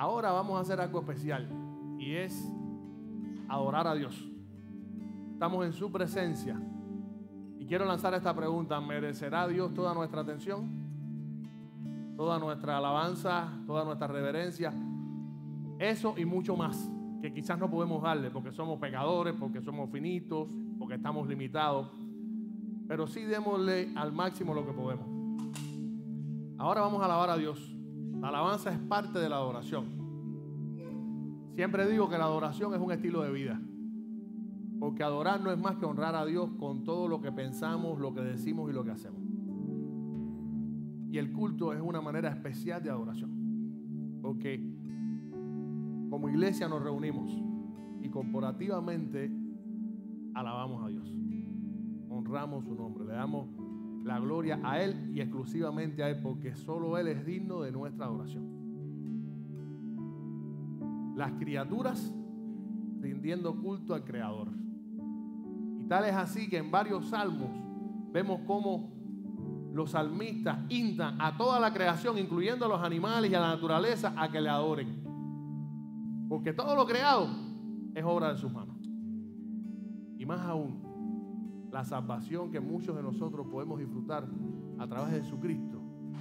ahora vamos a hacer algo especial y es adorar a Dios. Estamos en su presencia y quiero lanzar esta pregunta: ¿merecerá Dios toda nuestra atención? Toda nuestra alabanza, toda nuestra reverencia, eso y mucho más que quizás no podemos darle porque somos pecadores, porque somos finitos, porque estamos limitados, pero sí démosle al máximo lo que podemos. Ahora vamos a alabar a Dios. La alabanza es parte de la adoración. Siempre digo que la adoración es un estilo de vida, porque adorar no es más que honrar a Dios con todo lo que pensamos, lo que decimos y lo que hacemos. Y el culto es una manera especial de adoración, porque como iglesia nos reunimos y corporativamente alabamos a Dios, honramos su nombre, le damos la gloria a Él y exclusivamente a Él, porque solo Él es digno de nuestra adoración. Las criaturas rindiendo culto al Creador. Y tal es así que en varios salmos vemos cómo los salmistas instan a toda la creación, incluyendo a los animales y a la naturaleza, a que le adoren. Porque todo lo creado es obra de sus manos. Y más aún, la salvación que muchos de nosotros podemos disfrutar a través de Jesucristo,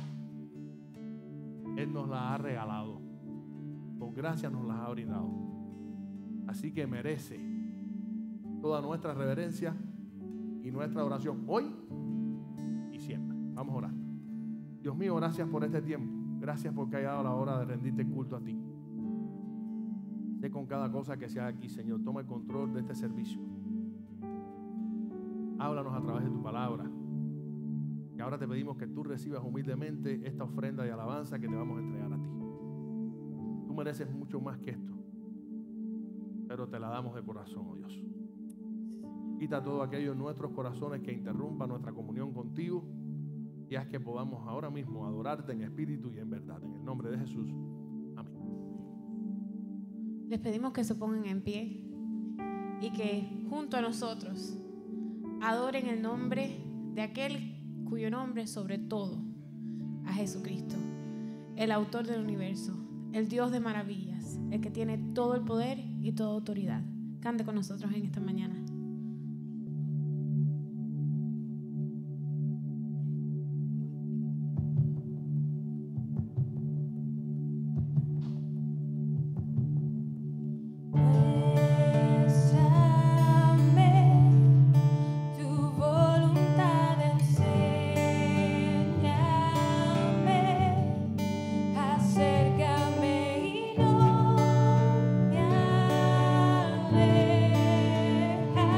Él nos la ha regalado. Por gracia nos la ha brindado. Así que merece toda nuestra reverencia y nuestra oración hoy y siempre. Vamos a orar. Dios mío, gracias por este tiempo. Gracias porque ha llegado la hora de rendirte culto a ti. Sé con cada cosa que sea aquí, Señor. Toma el control de este servicio. Háblanos a través de tu palabra. Y ahora te pedimos que tú recibas humildemente esta ofrenda de alabanza que te vamos a entregar a ti. Tú mereces mucho más que esto, pero te la damos de corazón, oh Dios. Quita todo aquello en nuestros corazones que interrumpa nuestra comunión contigo y haz que podamos ahora mismo adorarte en espíritu y en verdad. En el nombre de Jesús. Amén. Les pedimos que se pongan en pie y que junto a nosotros adoren el nombre de aquel cuyo nombre es sobre todo, a Jesucristo, el autor del universo, el Dios de maravillas, el que tiene todo el poder y toda autoridad. Cante con nosotros en esta mañana. Acércame y no me alejes.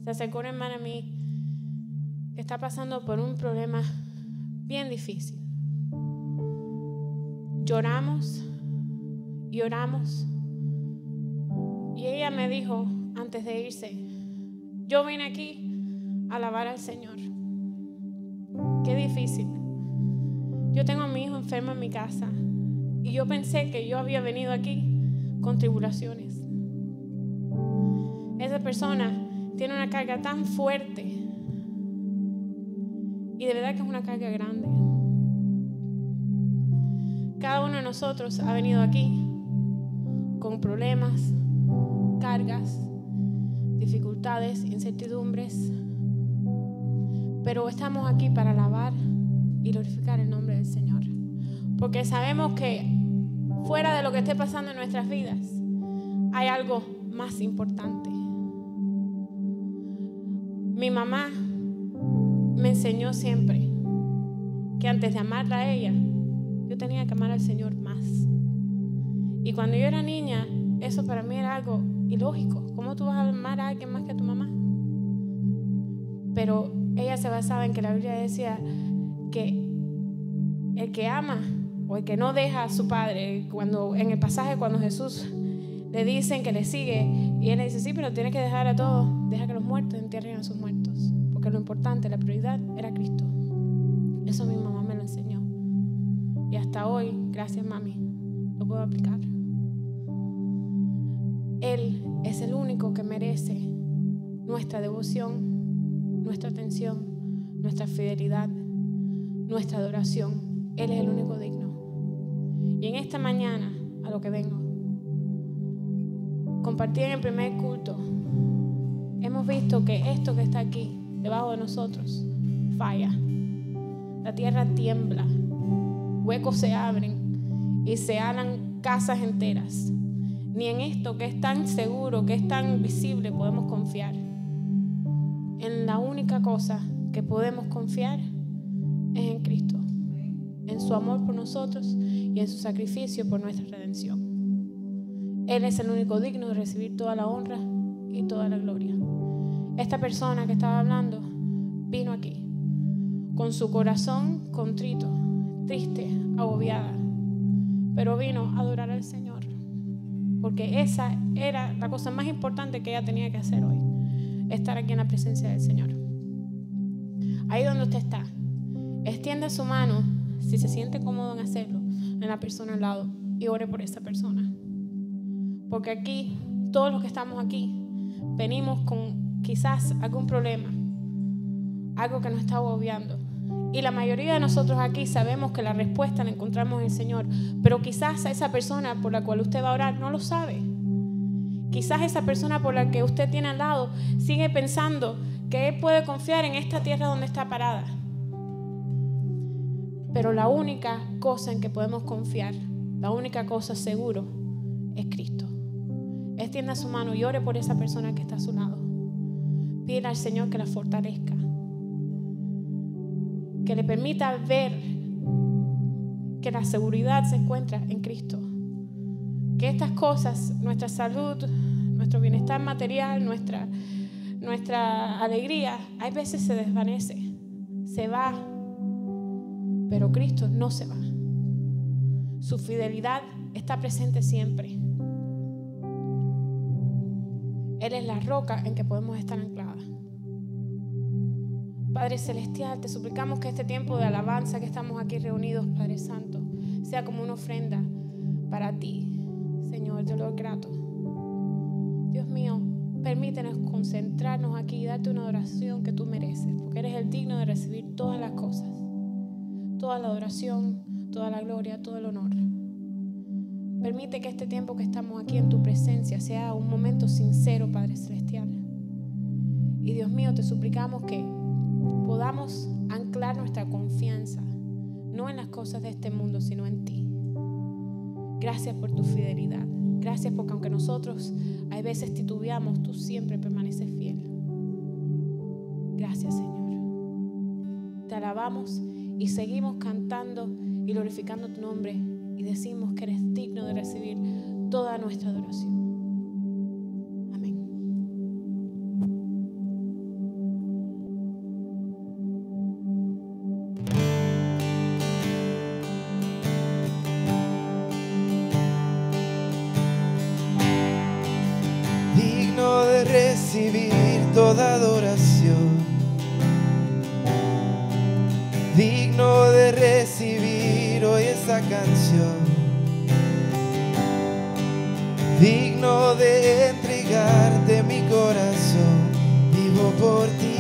se acercó una hermana a mí que está pasando por un problema bien difícil. Lloramos y oramos. Y ella me dijo antes de irse, yo vine aquí a alabar al Señor. Qué difícil. Yo tengo a mi hijo enfermo en mi casa y yo pensé que yo había venido aquí con tribulaciones. Esa persona tiene una carga tan fuerte y de verdad que es una carga grande. Cada uno de nosotros ha venido aquí con problemas, cargas, dificultades, incertidumbres, pero estamos aquí para alabar y glorificar el nombre del Señor, porque sabemos que fuera de lo que esté pasando en nuestras vidas hay algo más importante. Mi mamá me enseñó siempre que antes de amarla a ella, yo tenía que amar al Señor más. Y cuando yo era niña, eso para mí era algo ilógico. ¿Cómo tú vas a amar a alguien más que a tu mamá? Pero ella se basaba en que la Biblia decía que el que ama o el que no deja a su padre, cuando en el pasaje cuando Jesús le dicen que le sigue y él le dice, sí, pero tienes que dejar a todos, deja que los muertos entierren a sus muertos, porque lo importante, la prioridad era Cristo. Eso mi mamá me lo enseñó y hasta hoy, gracias mami, lo puedo aplicar. Él es el único que merece nuestra devoción, nuestra atención, nuestra fidelidad, nuestra adoración. Él es el único digno. Y en esta mañana, a lo que vengo, compartí en el primer culto, hemos visto que esto que está aquí, debajo de nosotros, falla. La tierra tiembla, huecos se abren y se alan casas enteras. Ni en esto que es tan seguro, que es tan visible, podemos confiar. En la única cosa que podemos confiar es en Cristo, en su amor por nosotros y en su sacrificio por nuestra redención. Él es el único digno de recibir toda la honra y toda la gloria. Esta persona que estaba hablando vino aquí con su corazón contrito, triste, agobiada, pero vino a adorar al Señor, porque esa era la cosa más importante que ella tenía que hacer hoy, estar aquí en la presencia del Señor. Ahí donde usted está, extienda su mano, si se siente cómodo en hacerlo, en la persona al lado, y ore por esa persona. Porque aquí, todos los que estamos aquí, venimos con quizás algún problema, algo que nos está agobiando. Y la mayoría de nosotros aquí sabemos que la respuesta la encontramos en el Señor, pero quizás a esa persona por la cual usted va a orar no lo sabe. Quizás esa persona por la que usted tiene al lado sigue pensando que él puede confiar en esta tierra donde está parada. Pero la única cosa en que podemos confiar, la única cosa seguro, es Cristo. Extienda su mano y ore por esa persona que está a su lado. Pídele al Señor que la fortalezca, que le permita ver que la seguridad se encuentra en Cristo. Que estas cosas, nuestra salud, nuestro bienestar material, nuestra alegría, hay veces se desvanece, se va, pero Cristo no se va. Su fidelidad está presente siempre. Él es la roca en que podemos estar ancladas. Padre Celestial, te suplicamos que este tiempo de alabanza que estamos aquí reunidos, Padre Santo, sea como una ofrenda para ti, Señor, de lo grato. Dios mío, permítenos concentrarnos aquí y darte una adoración que tú mereces, porque eres el digno de recibir todas las cosas, toda la adoración, toda la gloria, todo el honor. Permite que este tiempo que estamos aquí en tu presencia sea un momento sincero, Padre Celestial. Y Dios mío, te suplicamos que podamos anclar nuestra confianza, no en las cosas de este mundo, sino en ti. Gracias por tu fidelidad. Gracias porque aunque nosotros a veces titubeamos, tú siempre permaneces fiel. Gracias, Señor. Te alabamos y seguimos cantando y glorificando tu nombre y decimos que eres digno de recibir toda nuestra adoración. Amén. recibir toda adoración, digno de recibir hoy esta canción, digno de entregarte mi corazón, vivo por ti.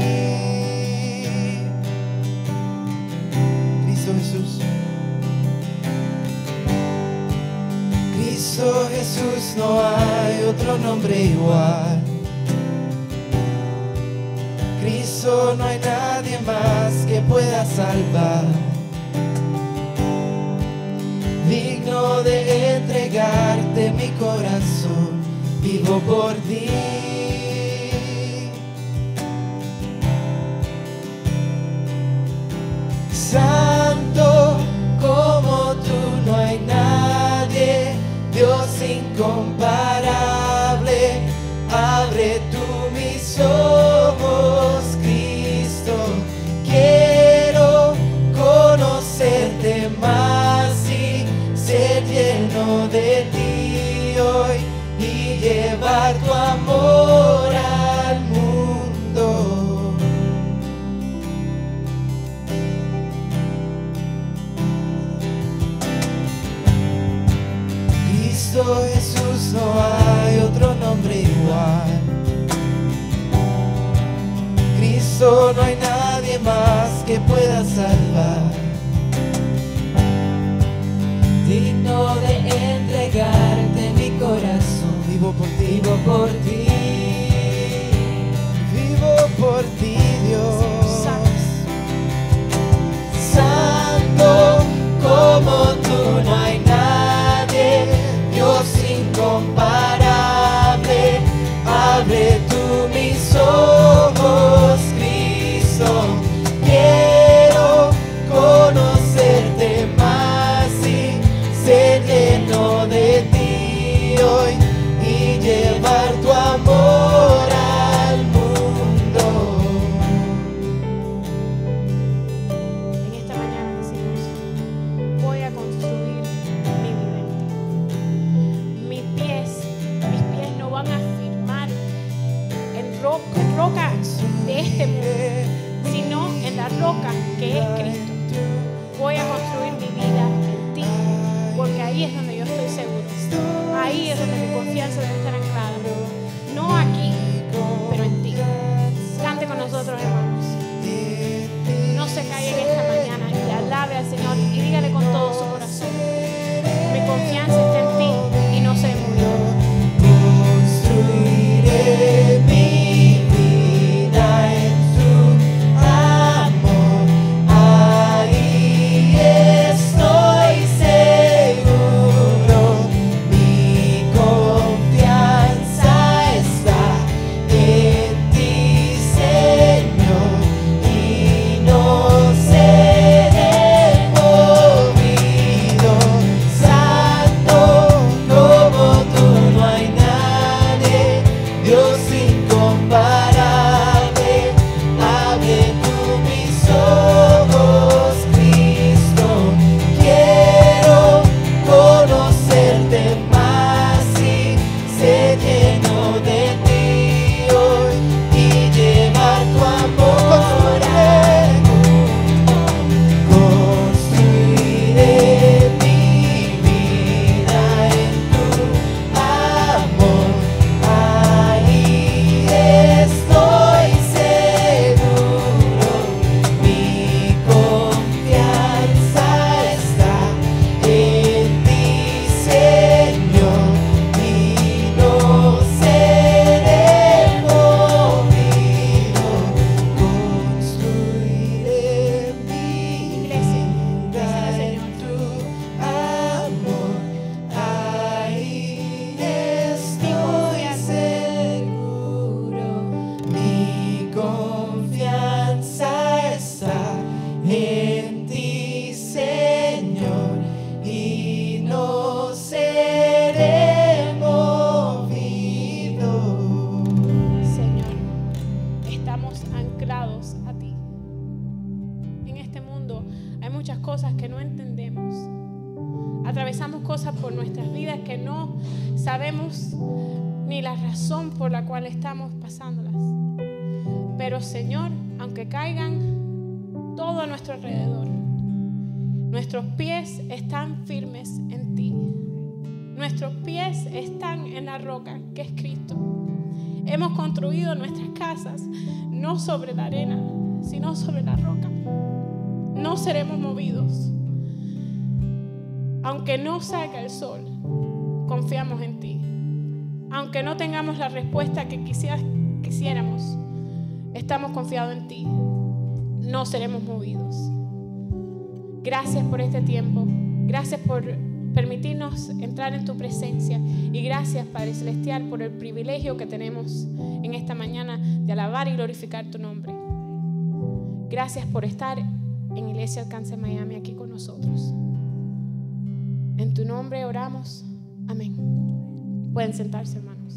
Cristo Jesús. Cristo Jesús, no hay otro nombre igual. Cristo, no hay nadie más que pueda salvar, digno de entregarte mi corazón, vivo por ti. Santo como tú no hay nadie, Dios incomparable, abre tú mis ojos, Cristo, quiero conocerte más y ser lleno de ti hoy y llevar tu amor al mundo. Cristo Jesús, no hay otro nombre igual. Cristo, no hay nadie más que pueda salvar, digno de entregarte mi corazón, vivo por ti, vivo por ti, vivo por ti, Dios. Santo como tú no hay nadie, Dios incomparable, abre tú mis ojos, Cristo, quiero conocerte más y ser lleno de ti hoy y llevar tu amor al mundo. En esta mañana decimos, voy a construir mi vida en ti. Mis pies no van a firmar en roca de este mundo, sino en la roca que es Cristo. Voy a construir mi vida en ti, porque ahí es donde yo estoy seguro. Ahí es donde mi confianza debe estar anclada. No aquí, pero en ti. Cante con nosotros, hermanos. No se calle en esta mañana y alabe al Señor y dígale con todo su corazón: mi confianza está en ti y no se murió. Construiré mi vida en tu amor, ahí estoy seguro, mi confianza está en ti, Señor, y no seré movido. Santo como tú no hay nadie, Dios incomparable, abre tú mis ojos, Cristo, quiero conocerte más y ser lleno de ti hoy y llevar tu amor al mundo. Construiré mi vida en tu amor, ahí estoy seguro, mi confianza está en ti, Señor, y no seré movido. Construiré mi Iglesia, vida dísele, en tu amor, ahí estoy seguro, mi confianza está en ti, Señor, y no seré movido. Señor, estamos anclados a ti. En este mundo hay muchas cosas que no entendemos. Atravesamos cosas por nuestras vidas que no sabemos ni la razón por la cual estamos pasándolas. Pero Señor, aunque caigan todo a nuestro alrededor, nuestros pies están firmes en ti. Nuestros pies están en la roca que es Cristo. Hemos construido nuestras casas no sobre la arena, sino sobre la roca. No seremos movidos. Aunque no salga el sol, confiamos en ti. Aunque no tengamos la respuesta que quisiéramos, estamos confiados en ti. No seremos movidos. Gracias por este tiempo. Gracias por permitirnos entrar en tu presencia. Y gracias, Padre Celestial, por el privilegio que tenemos en esta mañana de alabar y glorificar tu nombre. Gracias por estar en Iglesia Alcance Miami aquí con nosotros. En tu nombre oramos. Amén. Pueden sentarse, hermanos.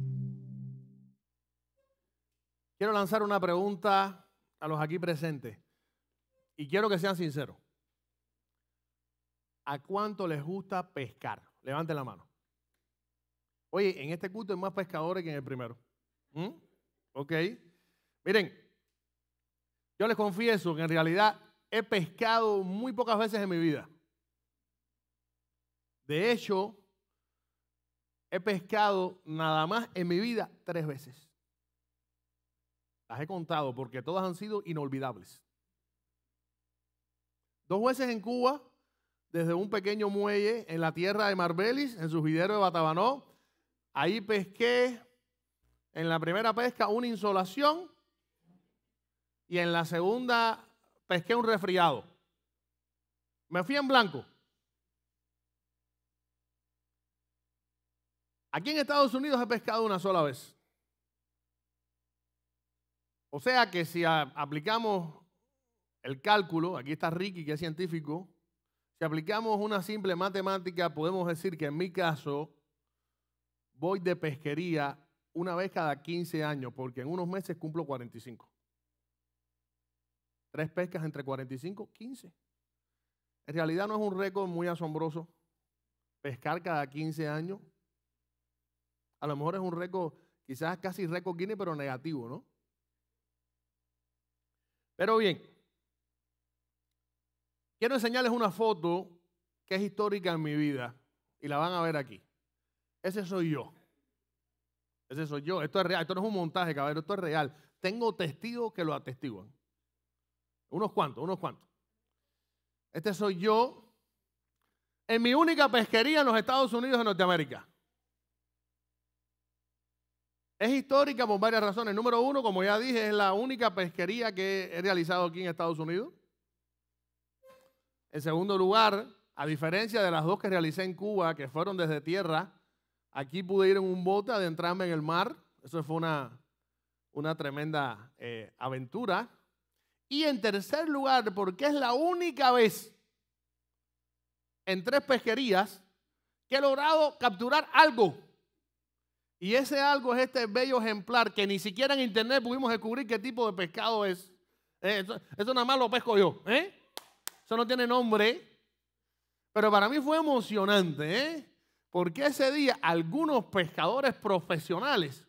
Quiero lanzar una pregunta a los aquí presentes y quiero que sean sinceros. ¿A cuánto les gusta pescar? Levanten la mano. Oye, en este culto hay más pescadores que en el primero. Ok. Miren, yo les confieso que en realidad he pescado muy pocas veces en mi vida. De hecho, he pescado nada más en mi vida 3 veces. Las he contado porque todas han sido inolvidables. 2 veces en Cuba, desde un pequeño muelle en la tierra de Marbelis, en Surgidero de Batabanó. Ahí pesqué en la primera pesca una insolación y en la segunda pesqué un resfriado. Me fui en blanco. Aquí en Estados Unidos he pescado una sola vez. O sea que si aplicamos el cálculo, aquí está Ricky que es científico, si aplicamos una simple matemática, podemos decir que en mi caso voy de pesquería una vez cada 15 años, porque en unos meses cumplo 45. 3 pescas entre 45, 15. En realidad no es un récord muy asombroso pescar cada 15 años. A lo mejor es un récord, quizás casi récord Guinness, pero negativo, ¿no? Pero bien, quiero enseñarles una foto que es histórica en mi vida y la van a ver aquí. Ese soy yo. Ese soy yo. Esto es real. Esto no es un montaje, caballero. Esto es real. Tengo testigos que lo atestiguan. Unos cuantos. Este soy yo en mi única pesquería en los Estados Unidos de Norteamérica. Es histórica por varias razones. Número 1, como ya dije, es la única pesquería que he realizado aquí en Estados Unidos. En segundo lugar, a diferencia de las 2 que realicé en Cuba, que fueron desde tierra, aquí pude ir en un bote, adentrarme en el mar. Eso fue una tremenda aventura. Y en tercer lugar, porque es la única vez en 3 pesquerías que he logrado capturar algo. Y ese algo es este bello ejemplar que ni siquiera en internet pudimos descubrir qué tipo de pescado es. Eso nada más lo pesco yo. Eso no tiene nombre. Pero para mí fue emocionante. Porque ese día algunos pescadores profesionales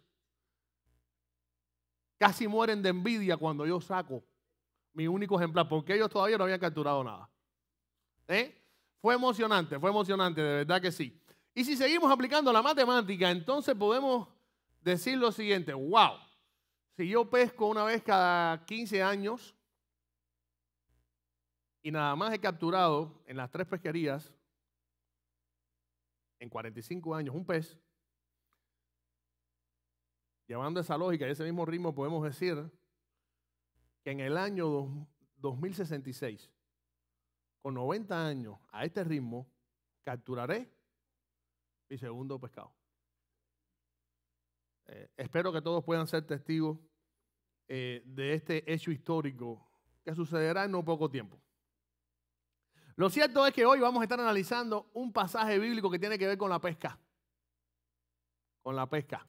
casi mueren de envidia cuando yo saco mi único ejemplar. Porque ellos todavía no habían capturado nada. Fue emocionante, de verdad que sí. Y si seguimos aplicando la matemática, entonces podemos decir lo siguiente. Wow, si yo pesco una vez cada 15 años y nada más he capturado en las 3 pesquerías en 45 años un pez, llevando esa lógica y ese mismo ritmo podemos decir que en el año 2066, con 90 años a este ritmo, capturaré mi segundo pescado. Espero que todos puedan ser testigos de este hecho histórico que sucederá en no poco tiempo. Lo cierto es que hoy vamos a estar analizando un pasaje bíblico que tiene que ver con la pesca. Con la pesca.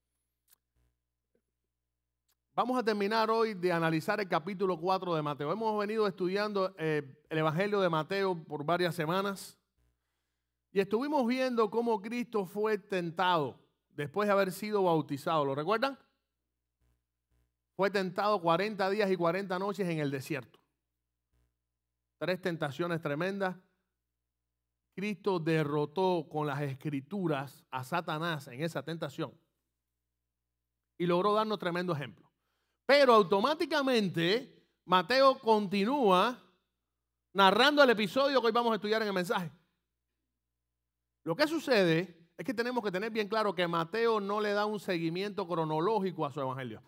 Vamos a terminar hoy de analizar el capítulo 4 de Mateo. Hemos venido estudiando el Evangelio de Mateo por varias semanas. Y estuvimos viendo cómo Cristo fue tentado después de haber sido bautizado, ¿lo recuerdan? Fue tentado 40 días y 40 noches en el desierto. 3 tentaciones tremendas. Cristo derrotó con las escrituras a Satanás en esa tentación y logró darnos tremendo ejemplo. Pero automáticamente Mateo continúa narrando el episodio que hoy vamos a estudiar en el mensaje. Lo que sucede es que tenemos que tener bien claro que Mateo no le da un seguimiento cronológico a su evangelio.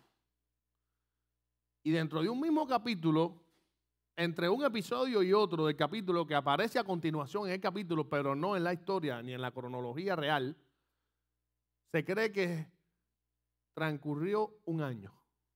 Y dentro de un mismo capítulo, entre un episodio y otro del capítulo que aparece a continuación en el capítulo, pero no en la historia ni en la cronología real, se cree que transcurrió un año.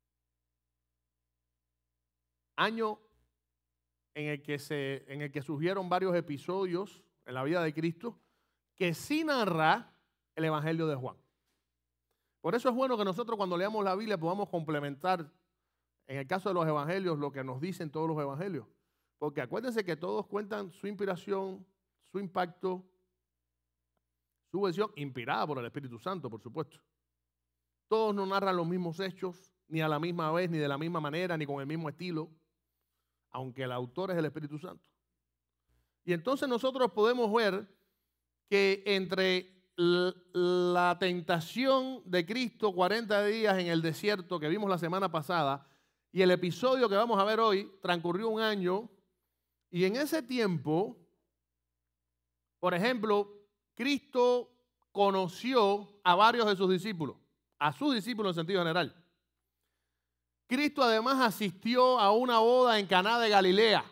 Año en el que surgieron varios episodios en la vida de Cristo que sí narra el Evangelio de Juan. Por eso es bueno que nosotros cuando leamos la Biblia podamos complementar, en el caso de los evangelios, lo que nos dicen todos los evangelios. Porque acuérdense que todos cuentan su inspiración, su impacto, su versión, inspirada por el Espíritu Santo, por supuesto. Todos no narran los mismos hechos, ni a la misma vez, ni de la misma manera, ni con el mismo estilo, aunque el autor es el Espíritu Santo. Y entonces nosotros podemos ver que entre la tentación de Cristo, 40 días en el desierto que vimos la semana pasada, y el episodio que vamos a ver hoy, transcurrió un año, y en ese tiempo, por ejemplo, Cristo conoció a varios de sus discípulos, a sus discípulos en sentido general. Cristo además asistió a una boda en Caná de Galilea,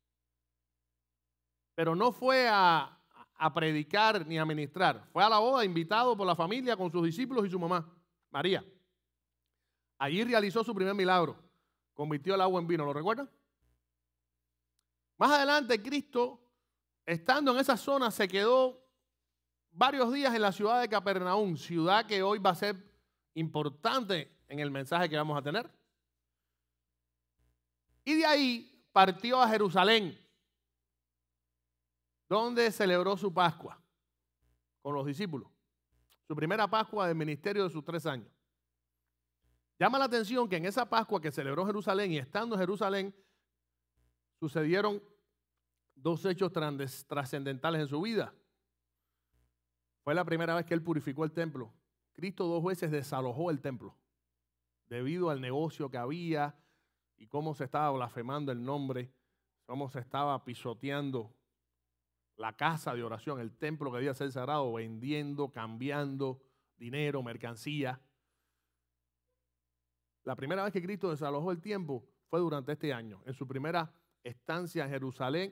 pero no fue a predicar ni a ministrar. Fue a la boda invitado por la familia con sus discípulos y su mamá, María. Allí realizó su primer milagro. Convirtió el agua en vino, ¿lo recuerdan? Más adelante, Cristo, estando en esa zona, se quedó varios días en la ciudad de Capernaum, ciudad que hoy va a ser importante en el mensaje que vamos a tener. Y de ahí partió a Jerusalén, donde celebró su Pascua con los discípulos. Su primera Pascua del ministerio de sus 3 años. Llama la atención que en esa Pascua que celebró Jerusalén y estando en Jerusalén, sucedieron 2 hechos trascendentales en su vida. Fue la primera vez que él purificó el templo. Cristo 2 veces desalojó el templo debido al negocio que había y cómo se estaba blasfemando el nombre, cómo se estaba pisoteando la casa de oración, el templo que debía ser sagrado, vendiendo, cambiando dinero, mercancía. La primera vez que Cristo desalojó el templo fue durante este año, en su primera estancia en Jerusalén,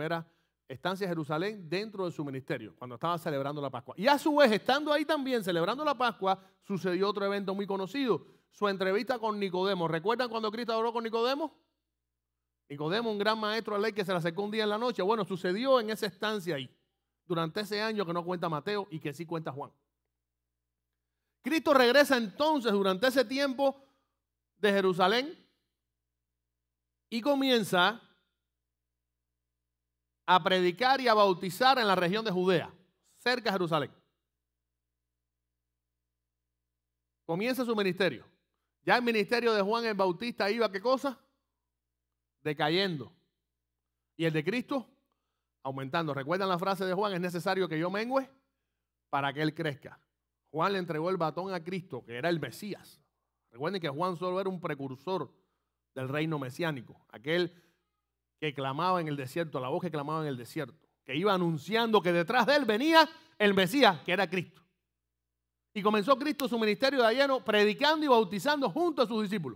dentro de su ministerio, cuando estaba celebrando la Pascua. Y a su vez, estando ahí también celebrando la Pascua, sucedió otro evento muy conocido, su entrevista con Nicodemo. ¿Recuerdan cuando Cristo habló con Nicodemo? Nicodemo, un gran maestro de ley que se le acercó un día en la noche. Bueno, sucedió en esa estancia ahí, durante ese año que no cuenta Mateo y que sí cuenta Juan. Cristo regresa entonces durante ese tiempo de Jerusalén y comienza a predicar y a bautizar en la región de Judea, cerca de Jerusalén. Comienza su ministerio. Ya el ministerio de Juan el Bautista iba, ¿qué cosa? Decayendo. Y el de Cristo, aumentando. ¿Recuerdan la frase de Juan? Es necesario que yo mengüe para que Él crezca. Juan le entregó el batón a Cristo, que era el Mesías. Recuerden que Juan solo era un precursor del reino mesiánico, aquel que clamaba en el desierto, la voz que clamaba en el desierto, que iba anunciando que detrás de él venía el Mesías, que era Cristo. Y comenzó Cristo su ministerio de lleno, predicando y bautizando junto a sus discípulos.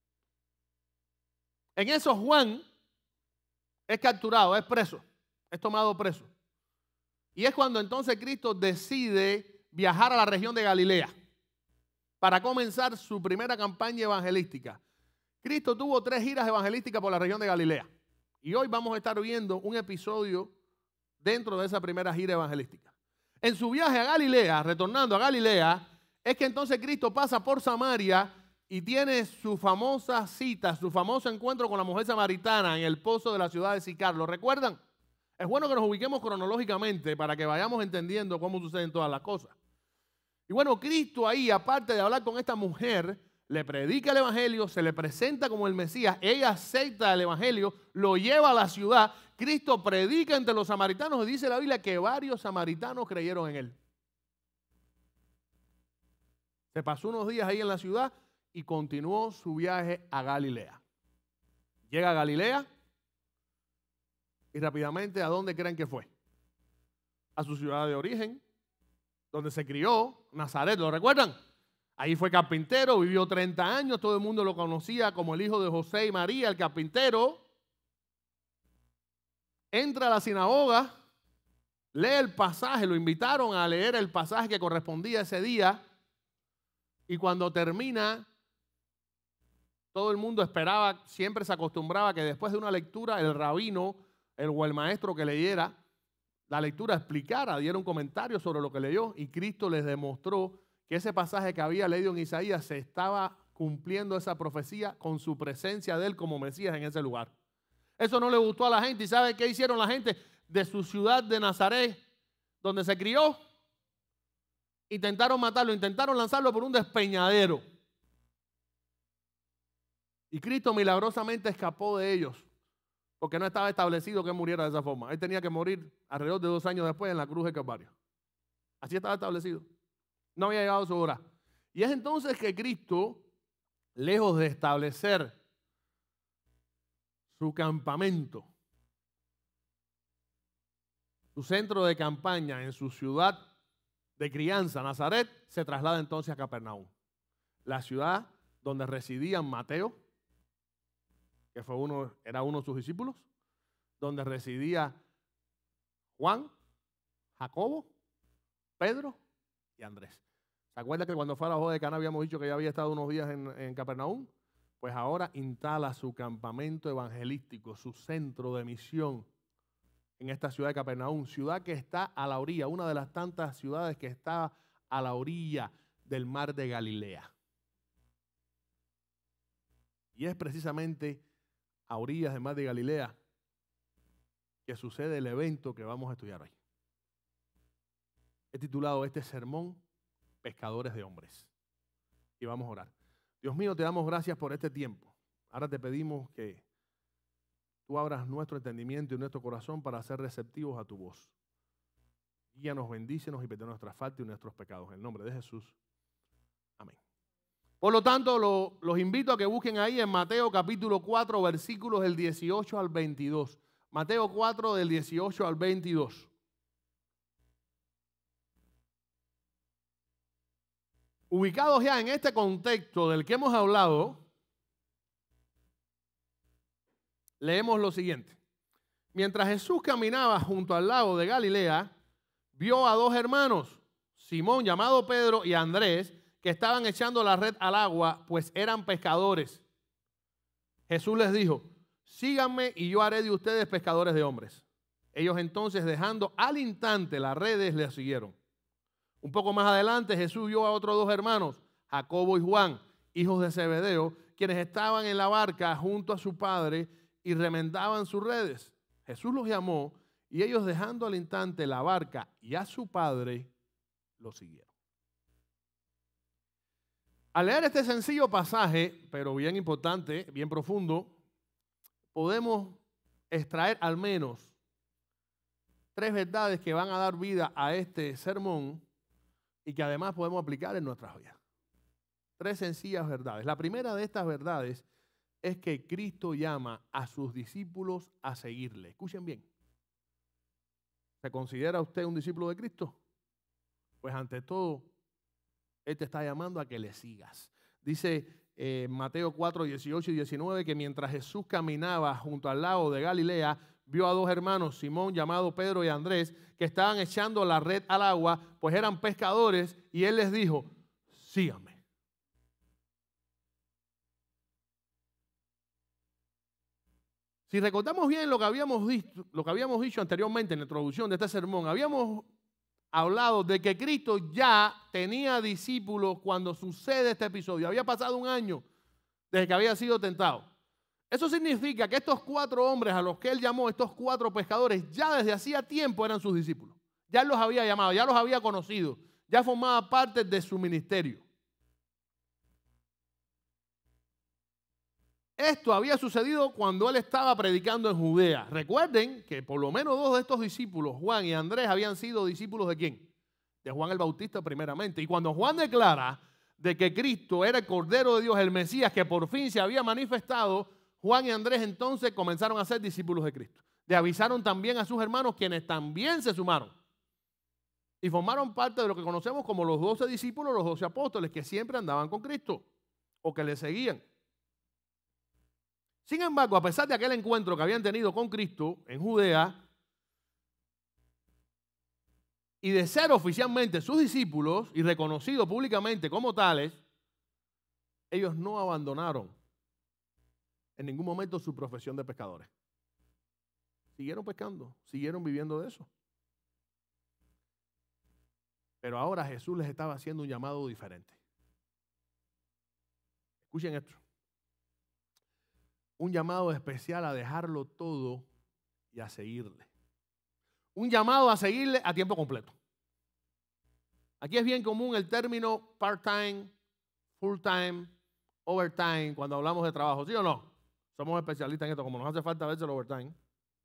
En eso Juan es capturado, es preso, es tomado preso. Y es cuando entonces Cristo decide viajar a la región de Galilea para comenzar su primera campaña evangelística. Cristo tuvo 3 giras evangelísticas por la región de Galilea. Y hoy vamos a estar viendo un episodio dentro de esa primera gira evangelística. En su viaje a Galilea, retornando a Galilea, es que entonces Cristo pasa por Samaria y tiene su famosa cita, su famoso encuentro con la mujer samaritana en el pozo de la ciudad de Sicar. ¿Lo recuerdan? Es bueno que nos ubiquemos cronológicamente para que vayamos entendiendo cómo suceden todas las cosas. Y bueno, Cristo ahí, aparte de hablar con esta mujer, le predica el evangelio, se le presenta como el Mesías, ella acepta el evangelio, lo lleva a la ciudad, Cristo predica entre los samaritanos y dice la Biblia que varios samaritanos creyeron en él. Se pasó unos días ahí en la ciudad y continuó su viaje a Galilea. Llega a Galilea y rápidamente, ¿a dónde creen que fue? A su ciudad de origen, donde se crió, Nazaret, ¿lo recuerdan? Ahí fue carpintero, vivió 30 años, todo el mundo lo conocía como el hijo de José y María, el carpintero. Entra a la sinagoga, lee el pasaje, lo invitaron a leer el pasaje que correspondía ese día, y cuando termina, todo el mundo esperaba, siempre se acostumbraba que después de una lectura el rabino o el maestro que leyera la lectura explicara, diera un comentario sobre lo que leyó, y Cristo les demostró que ese pasaje que había leído en Isaías se estaba cumpliendo esa profecía con su presencia de él como Mesías en ese lugar. Eso no le gustó a la gente. ¿Y sabe qué hicieron la gente de su ciudad de Nazaret, donde se crió? Intentaron matarlo, intentaron lanzarlo por un despeñadero. Y Cristo milagrosamente escapó de ellos, porque no estaba establecido que muriera de esa forma. Él tenía que morir alrededor de 2 años después en la cruz de Calvario. Así estaba establecido. No había llegado su hora. Y es entonces que Cristo, lejos de establecer su campamento, su centro de campaña en su ciudad de crianza, Nazaret, se traslada entonces a Capernaum, la ciudad donde residían Mateo, que era uno de sus discípulos, donde residía Juan, Jacobo, Pedro y Andrés. ¿Se acuerda que cuando fue a la boda de Caná habíamos dicho que ya había estado unos días en Capernaum? Pues ahora instala su campamento evangelístico, su centro de misión en esta ciudad de Capernaum, ciudad que está a la orilla, una de las tantas ciudades que está a la orilla del mar de Galilea. Y es precisamente a orillas del mar de Galilea que sucede el evento que vamos a estudiar hoy. He titulado este sermón Pescadores de Hombres. Y vamos a orar. Dios mío, te damos gracias por este tiempo. Ahora te pedimos que tú abras nuestro entendimiento y nuestro corazón para ser receptivos a tu voz. Guíanos, bendícenos y perdona nuestras faltas y nuestros pecados. En el nombre de Jesús. Amén. Por lo tanto, los invito a que busquen ahí en Mateo capítulo 4, versículos del 18 al 22. Mateo 4, del 18 al 22. Ubicados ya en este contexto del que hemos hablado, leemos lo siguiente. Mientras Jesús caminaba junto al lago de Galilea, vio a 2 hermanos, Simón llamado Pedro y Andrés, que estaban echando la red al agua, pues eran pescadores. Jesús les dijo, síganme y yo haré de ustedes pescadores de hombres. Ellos entonces, dejando al instante las redes, les siguieron. Un poco más adelante Jesús vio a otros 2 hermanos, Jacobo y Juan, hijos de Zebedeo, quienes estaban en la barca junto a su padre y remendaban sus redes. Jesús los llamó y ellos, dejando al instante la barca y a su padre, lo siguieron. Al leer este sencillo pasaje, pero bien importante, bien profundo, podemos extraer al menos 3 verdades que van a dar vida a este sermón y que además podemos aplicar en nuestras vidas. 3 sencillas verdades. La primera de estas verdades es que Cristo llama a sus discípulos a seguirle. Escuchen bien. ¿Se considera usted un discípulo de Cristo? Pues ante todo, Él te está llamando a que le sigas. Dice Mateo 4, 18 y 19 que mientras Jesús caminaba junto al lago de Galilea, vio a 2 hermanos, Simón llamado Pedro y Andrés, que estaban echando la red al agua, pues eran pescadores, y Él les dijo, síganme. Si recordamos bien lo que habíamos dicho anteriormente en la introducción de este sermón, habíamos hablado de que Cristo ya tenía discípulos cuando sucede este episodio. Había pasado 1 año desde que había sido tentado. Eso significa que estos 4 hombres a los que Él llamó, estos 4 pescadores, ya desde hacía tiempo eran sus discípulos. Ya Él los había llamado, ya los había conocido, Ya formaba parte de su ministerio. Esto había sucedido cuando él estaba predicando en Judea. Recuerden que por lo menos 2 de estos discípulos, Juan y Andrés, habían sido discípulos ¿de quién? De Juan el Bautista primeramente. Y cuando Juan declara de que Cristo era el Cordero de Dios, el Mesías, que por fin se había manifestado, Juan y Andrés entonces comenzaron a ser discípulos de Cristo. Le avisaron también a sus hermanos, quienes también se sumaron. Y formaron parte de lo que conocemos como los 12 discípulos, los 12 apóstoles, que siempre andaban con Cristo o que le seguían. Sin embargo, a pesar de aquel encuentro que habían tenido con Cristo en Judea y de ser oficialmente sus discípulos y reconocidos públicamente como tales, ellos no abandonaron en ningún momento su profesión de pescadores. Siguieron pescando, siguieron viviendo de eso. Pero ahora Jesús les estaba haciendo un llamado diferente. Escuchen esto. Un llamado especial a dejarlo todo y a seguirle. Un llamado a seguirle a tiempo completo. Aquí es bien común el término part-time, full-time, overtime, cuando hablamos de trabajo, ¿sí o no? Somos especialistas en esto, como nos hace falta a veces el overtime.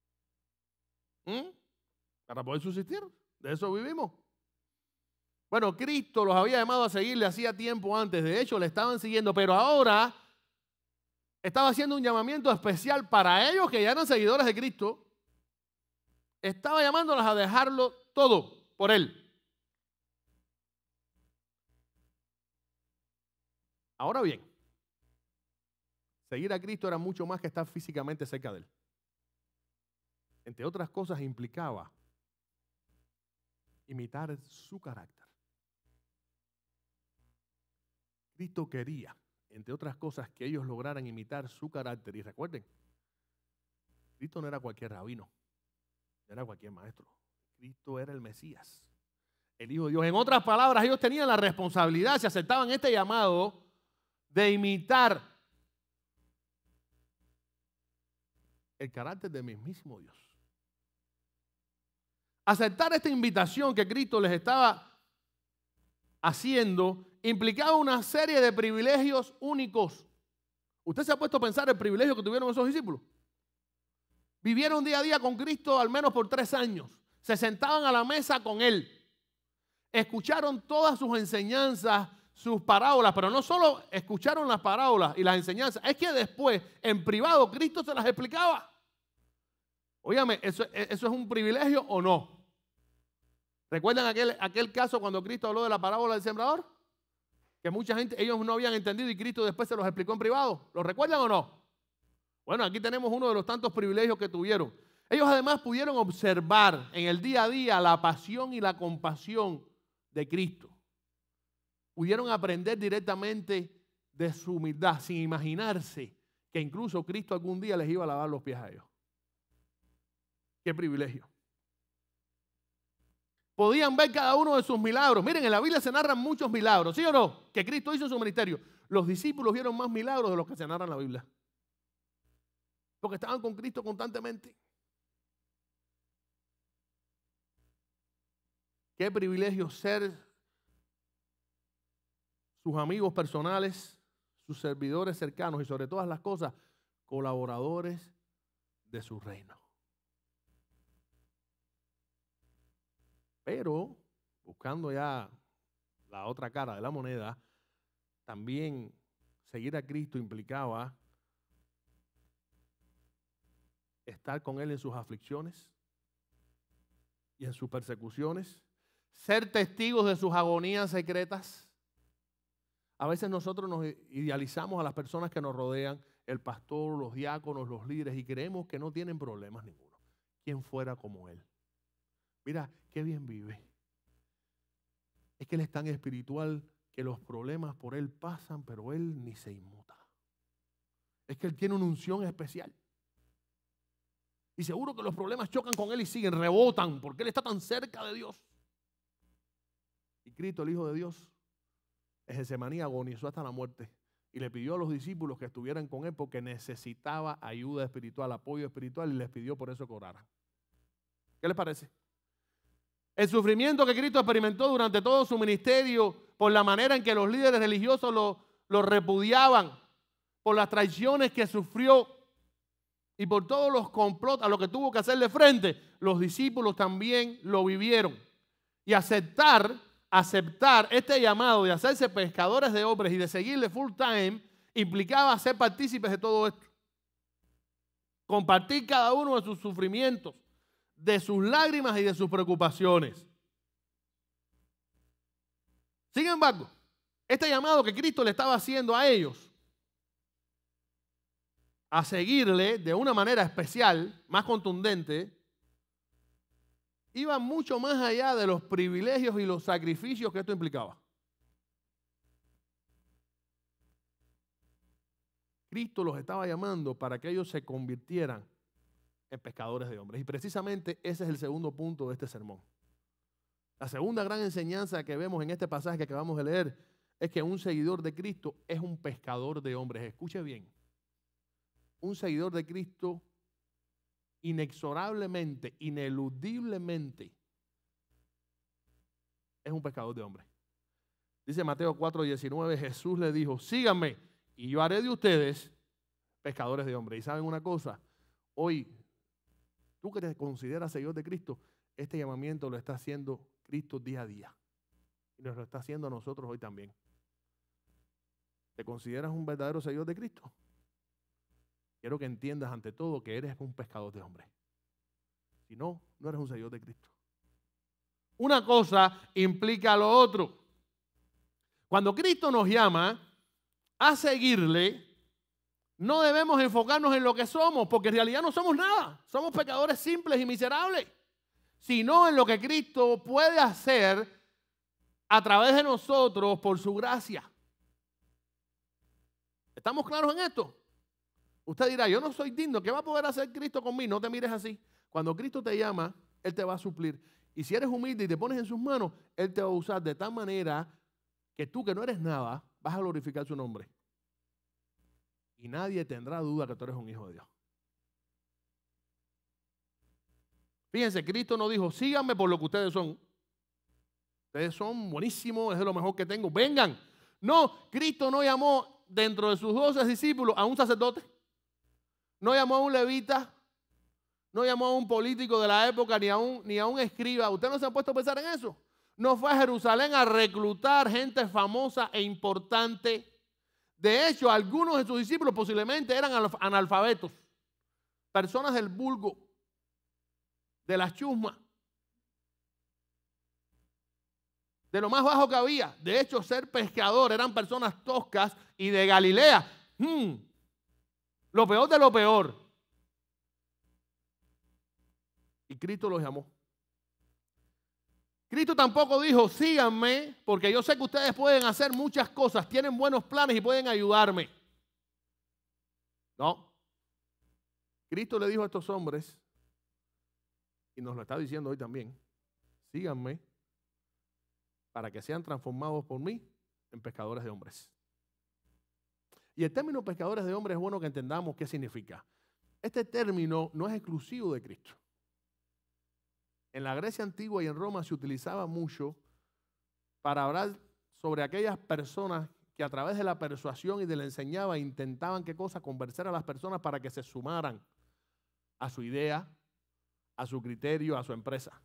Para poder subsistir, de eso vivimos. Bueno, Cristo los había llamado a seguirle hacía tiempo antes, de hecho le estaban siguiendo, pero ahora estaba haciendo un llamamiento especial para ellos que ya eran seguidores de Cristo. Estaba llamándolos a dejarlo todo por Él. Ahora bien, seguir a Cristo era mucho más que estar físicamente cerca de Él. Entre otras cosas, implicaba imitar su carácter. Cristo quería, entre otras cosas, que ellos lograran imitar su carácter. Y recuerden, Cristo no era cualquier rabino, no era cualquier maestro. Cristo era el Mesías, el Hijo de Dios. En otras palabras, ellos tenían la responsabilidad, si aceptaban este llamado, de imitar el carácter del mismísimo Dios. Aceptar esta invitación que Cristo les estaba haciendo implicaba una serie de privilegios únicos. ¿Usted se ha puesto a pensar el privilegio que tuvieron esos discípulos? Vivieron día a día con Cristo al menos por 3 años. Se sentaban a la mesa con Él. Escucharon todas sus enseñanzas, sus parábolas, pero no solo escucharon las parábolas y las enseñanzas, es que después, en privado, Cristo se las explicaba. Óigame, ¿eso es un privilegio o no? ¿Recuerdan aquel caso cuando Cristo habló de la parábola del sembrador? Que mucha gente, ellos no habían entendido y Cristo después se los explicó en privado. ¿Lo recuerdan o no? Bueno, aquí tenemos uno de los tantos privilegios que tuvieron. Ellos además pudieron observar en el día a día la pasión y la compasión de Cristo. Pudieron aprender directamente de su humildad, sin imaginarse que incluso Cristo algún día les iba a lavar los pies a ellos. ¡Qué privilegio! Podían ver cada uno de sus milagros. Miren, en la Biblia se narran muchos milagros, ¿sí o no? Que Cristo hizo en su ministerio. Los discípulos vieron más milagros de los que se narran en la Biblia. Porque estaban con Cristo constantemente. Qué privilegio ser sus amigos personales, sus servidores cercanos y sobre todas las cosas, colaboradores de su reino. Pero, buscando ya la otra cara de la moneda, también seguir a Cristo implicaba estar con Él en sus aflicciones y en sus persecuciones, ser testigos de sus agonías secretas. A veces nosotros nos idealizamos a las personas que nos rodean, el pastor, los diáconos, los líderes, y creemos que no tienen problemas ninguno. ¿Quién fuera como Él? Mira, qué bien vive. Es que Él es tan espiritual que los problemas por Él pasan, pero Él ni se inmuta. Es que Él tiene una unción especial. Y seguro que los problemas chocan con Él y siguen, rebotan, porque Él está tan cerca de Dios. Y Cristo, el Hijo de Dios, en Getsemaní agonizó hasta la muerte. Y le pidió a los discípulos que estuvieran con Él porque necesitaba ayuda espiritual, apoyo espiritual, y les pidió por eso que oraran. ¿Qué les parece? El sufrimiento que Cristo experimentó durante todo su ministerio por la manera en que los líderes religiosos lo repudiaban, por las traiciones que sufrió y por todos los complots a los que tuvo que hacerle frente, los discípulos también lo vivieron. Y aceptar este llamado de hacerse pescadores de hombres y de seguirle full time implicaba ser partícipes de todo esto. Compartir cada uno de sus sufrimientos, de sus lágrimas y de sus preocupaciones. Sin embargo, este llamado que Cristo le estaba haciendo a ellos, a seguirle de una manera especial, más contundente, iba mucho más allá de los privilegios y los sacrificios que esto implicaba. Cristo los estaba llamando para que ellos se convirtieran en pescadores de hombres. Y precisamente ese es el segundo punto de este sermón. La segunda gran enseñanza que vemos en este pasaje que acabamos de leer es que un seguidor de Cristo es un pescador de hombres. Escuche bien. Un seguidor de Cristo inexorablemente, ineludiblemente es un pescador de hombres. Dice Mateo 4:19, Jesús le dijo, síganme y yo haré de ustedes pescadores de hombres. Y saben una cosa, hoy tú que te consideras seguidor de Cristo, este llamamiento lo está haciendo Cristo día a día y nos lo está haciendo a nosotros hoy también. ¿Te consideras un verdadero seguidor de Cristo? Quiero que entiendas ante todo que eres un pescador de hombres. Si no, no eres un seguidor de Cristo. Una cosa implica lo otro. Cuando Cristo nos llama a seguirle, no debemos enfocarnos en lo que somos, porque en realidad no somos nada. Somos pecadores simples y miserables. Sino en lo que Cristo puede hacer a través de nosotros por su gracia. ¿Estamos claros en esto? Usted dirá, yo no soy digno, ¿qué va a poder hacer Cristo conmigo? No te mires así. Cuando Cristo te llama, Él te va a suplir. Y si eres humilde y te pones en sus manos, Él te va a usar de tal manera que tú que no eres nada, vas a glorificar su nombre. Y nadie tendrá duda que tú eres un hijo de Dios. Fíjense, Cristo no dijo, síganme por lo que ustedes son. Ustedes son buenísimos, es de lo mejor que tengo, vengan. No, Cristo no llamó dentro de sus 12 discípulos a un sacerdote. No llamó a un levita, no llamó a un político de la época, ni a un escriba. ¿Usted no se ha puesto a pensar en eso? No fue a Jerusalén a reclutar gente famosa e importante. De hecho, algunos de sus discípulos posiblemente eran analfabetos, personas del vulgo, de las chusmas, de lo más bajo que había. De hecho, ser pescador eran personas toscas y de Galilea. Lo peor de lo peor. Y Cristo los llamó. Cristo tampoco dijo, síganme, porque yo sé que ustedes pueden hacer muchas cosas, tienen buenos planes y pueden ayudarme. No. Cristo le dijo a estos hombres, y nos lo está diciendo hoy también, síganme para que sean transformados por mí en pescadores de hombres. Y el término pescadores de hombres es bueno que entendamos qué significa. Este término no es exclusivo de Cristo. En la Grecia antigua y en Roma se utilizaba mucho para hablar sobre aquellas personas que a través de la persuasión y de la enseñanza intentaban ¿qué cosa? Convencer a las personas para que se sumaran a su idea, a su criterio, a su empresa.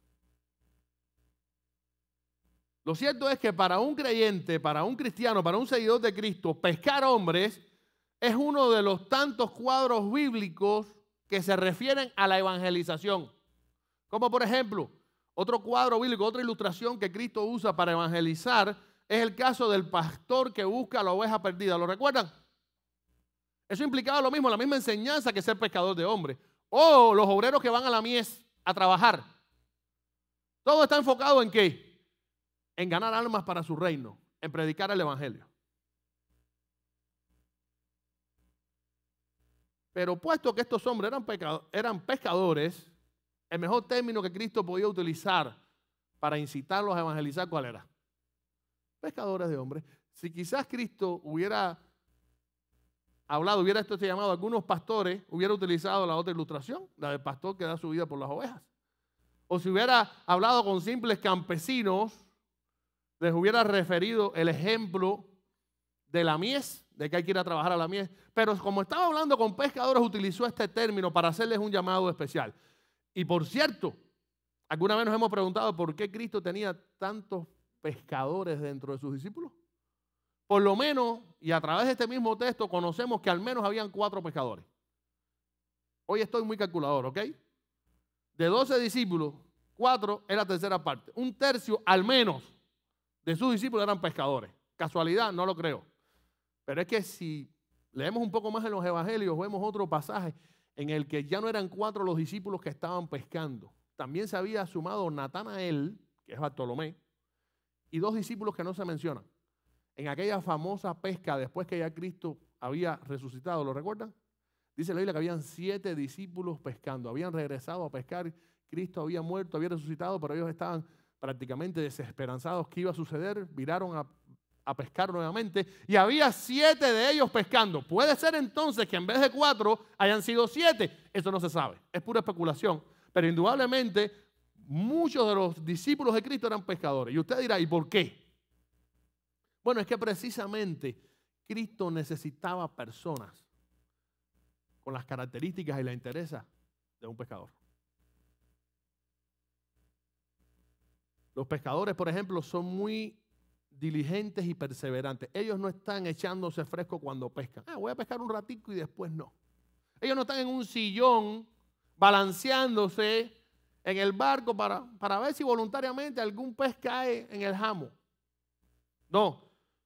Lo cierto es que para un creyente, para un cristiano, para un seguidor de Cristo, pescar hombres es uno de los tantos cuadros bíblicos que se refieren a la evangelización. Como por ejemplo, otro cuadro bíblico, otra ilustración que Cristo usa para evangelizar es el caso del pastor que busca a la oveja perdida. ¿Lo recuerdan? Eso implicaba lo mismo, la misma enseñanza que ser pescador de hombres. O los obreros que van a la mies a trabajar. Todo está enfocado en ¿qué? En ganar almas para su reino, en predicar el evangelio. Pero puesto que estos hombres eran pescadores, el mejor término que Cristo podía utilizar para incitarlos a evangelizar, ¿cuál era? Pescadores de hombres. Si quizás Cristo hubiera hablado, hubiera hecho este llamado a algunos pastores, hubiera utilizado la otra ilustración, la del pastor que da su vida por las ovejas. o si hubiera hablado con simples campesinos, les hubiera referido el ejemplo de la mies, de que hay que ir a trabajar a la mies. Pero como estaba hablando con pescadores, utilizó este término para hacerles un llamado especial. Y por cierto, ¿alguna vez nos hemos preguntado por qué Cristo tenía tantos pescadores dentro de sus discípulos? Por lo menos, y a través de este mismo texto, conocemos que al menos habían 4 pescadores. Hoy estoy muy calculador, ¿ok? De 12 discípulos, 4 es la tercera parte. 1/3 al menos de sus discípulos eran pescadores. ¿Casualidad? No lo creo. Pero es que si leemos un poco más en los evangelios, vemos otro pasaje en el que ya no eran 4 los discípulos que estaban pescando. También se había sumado Natanael, que es Bartolomé, y 2 discípulos que no se mencionan. En aquella famosa pesca después que ya Cristo había resucitado, ¿lo recuerdan? Dice la Biblia que habían 7 discípulos pescando. Habían regresado a pescar. Cristo había muerto, había resucitado, pero ellos estaban prácticamente desesperanzados qué iba a suceder. Viraron a pescar nuevamente y había 7 de ellos pescando. Puede ser entonces que en vez de 4 hayan sido 7. Eso no se sabe. Es pura especulación. Pero indudablemente muchos de los discípulos de Cristo eran pescadores. Y usted dirá, ¿y por qué? Bueno, es que precisamente Cristo necesitaba personas con las características y la interesa de un pescador. Los pescadores, por ejemplo, son muy diligentes y perseverantes. Ellos no están echándose fresco cuando pescan. Voy a pescar un ratico y después no. Ellos no están en un sillón balanceándose en el barco para ver si voluntariamente algún pez cae en el jamo. No.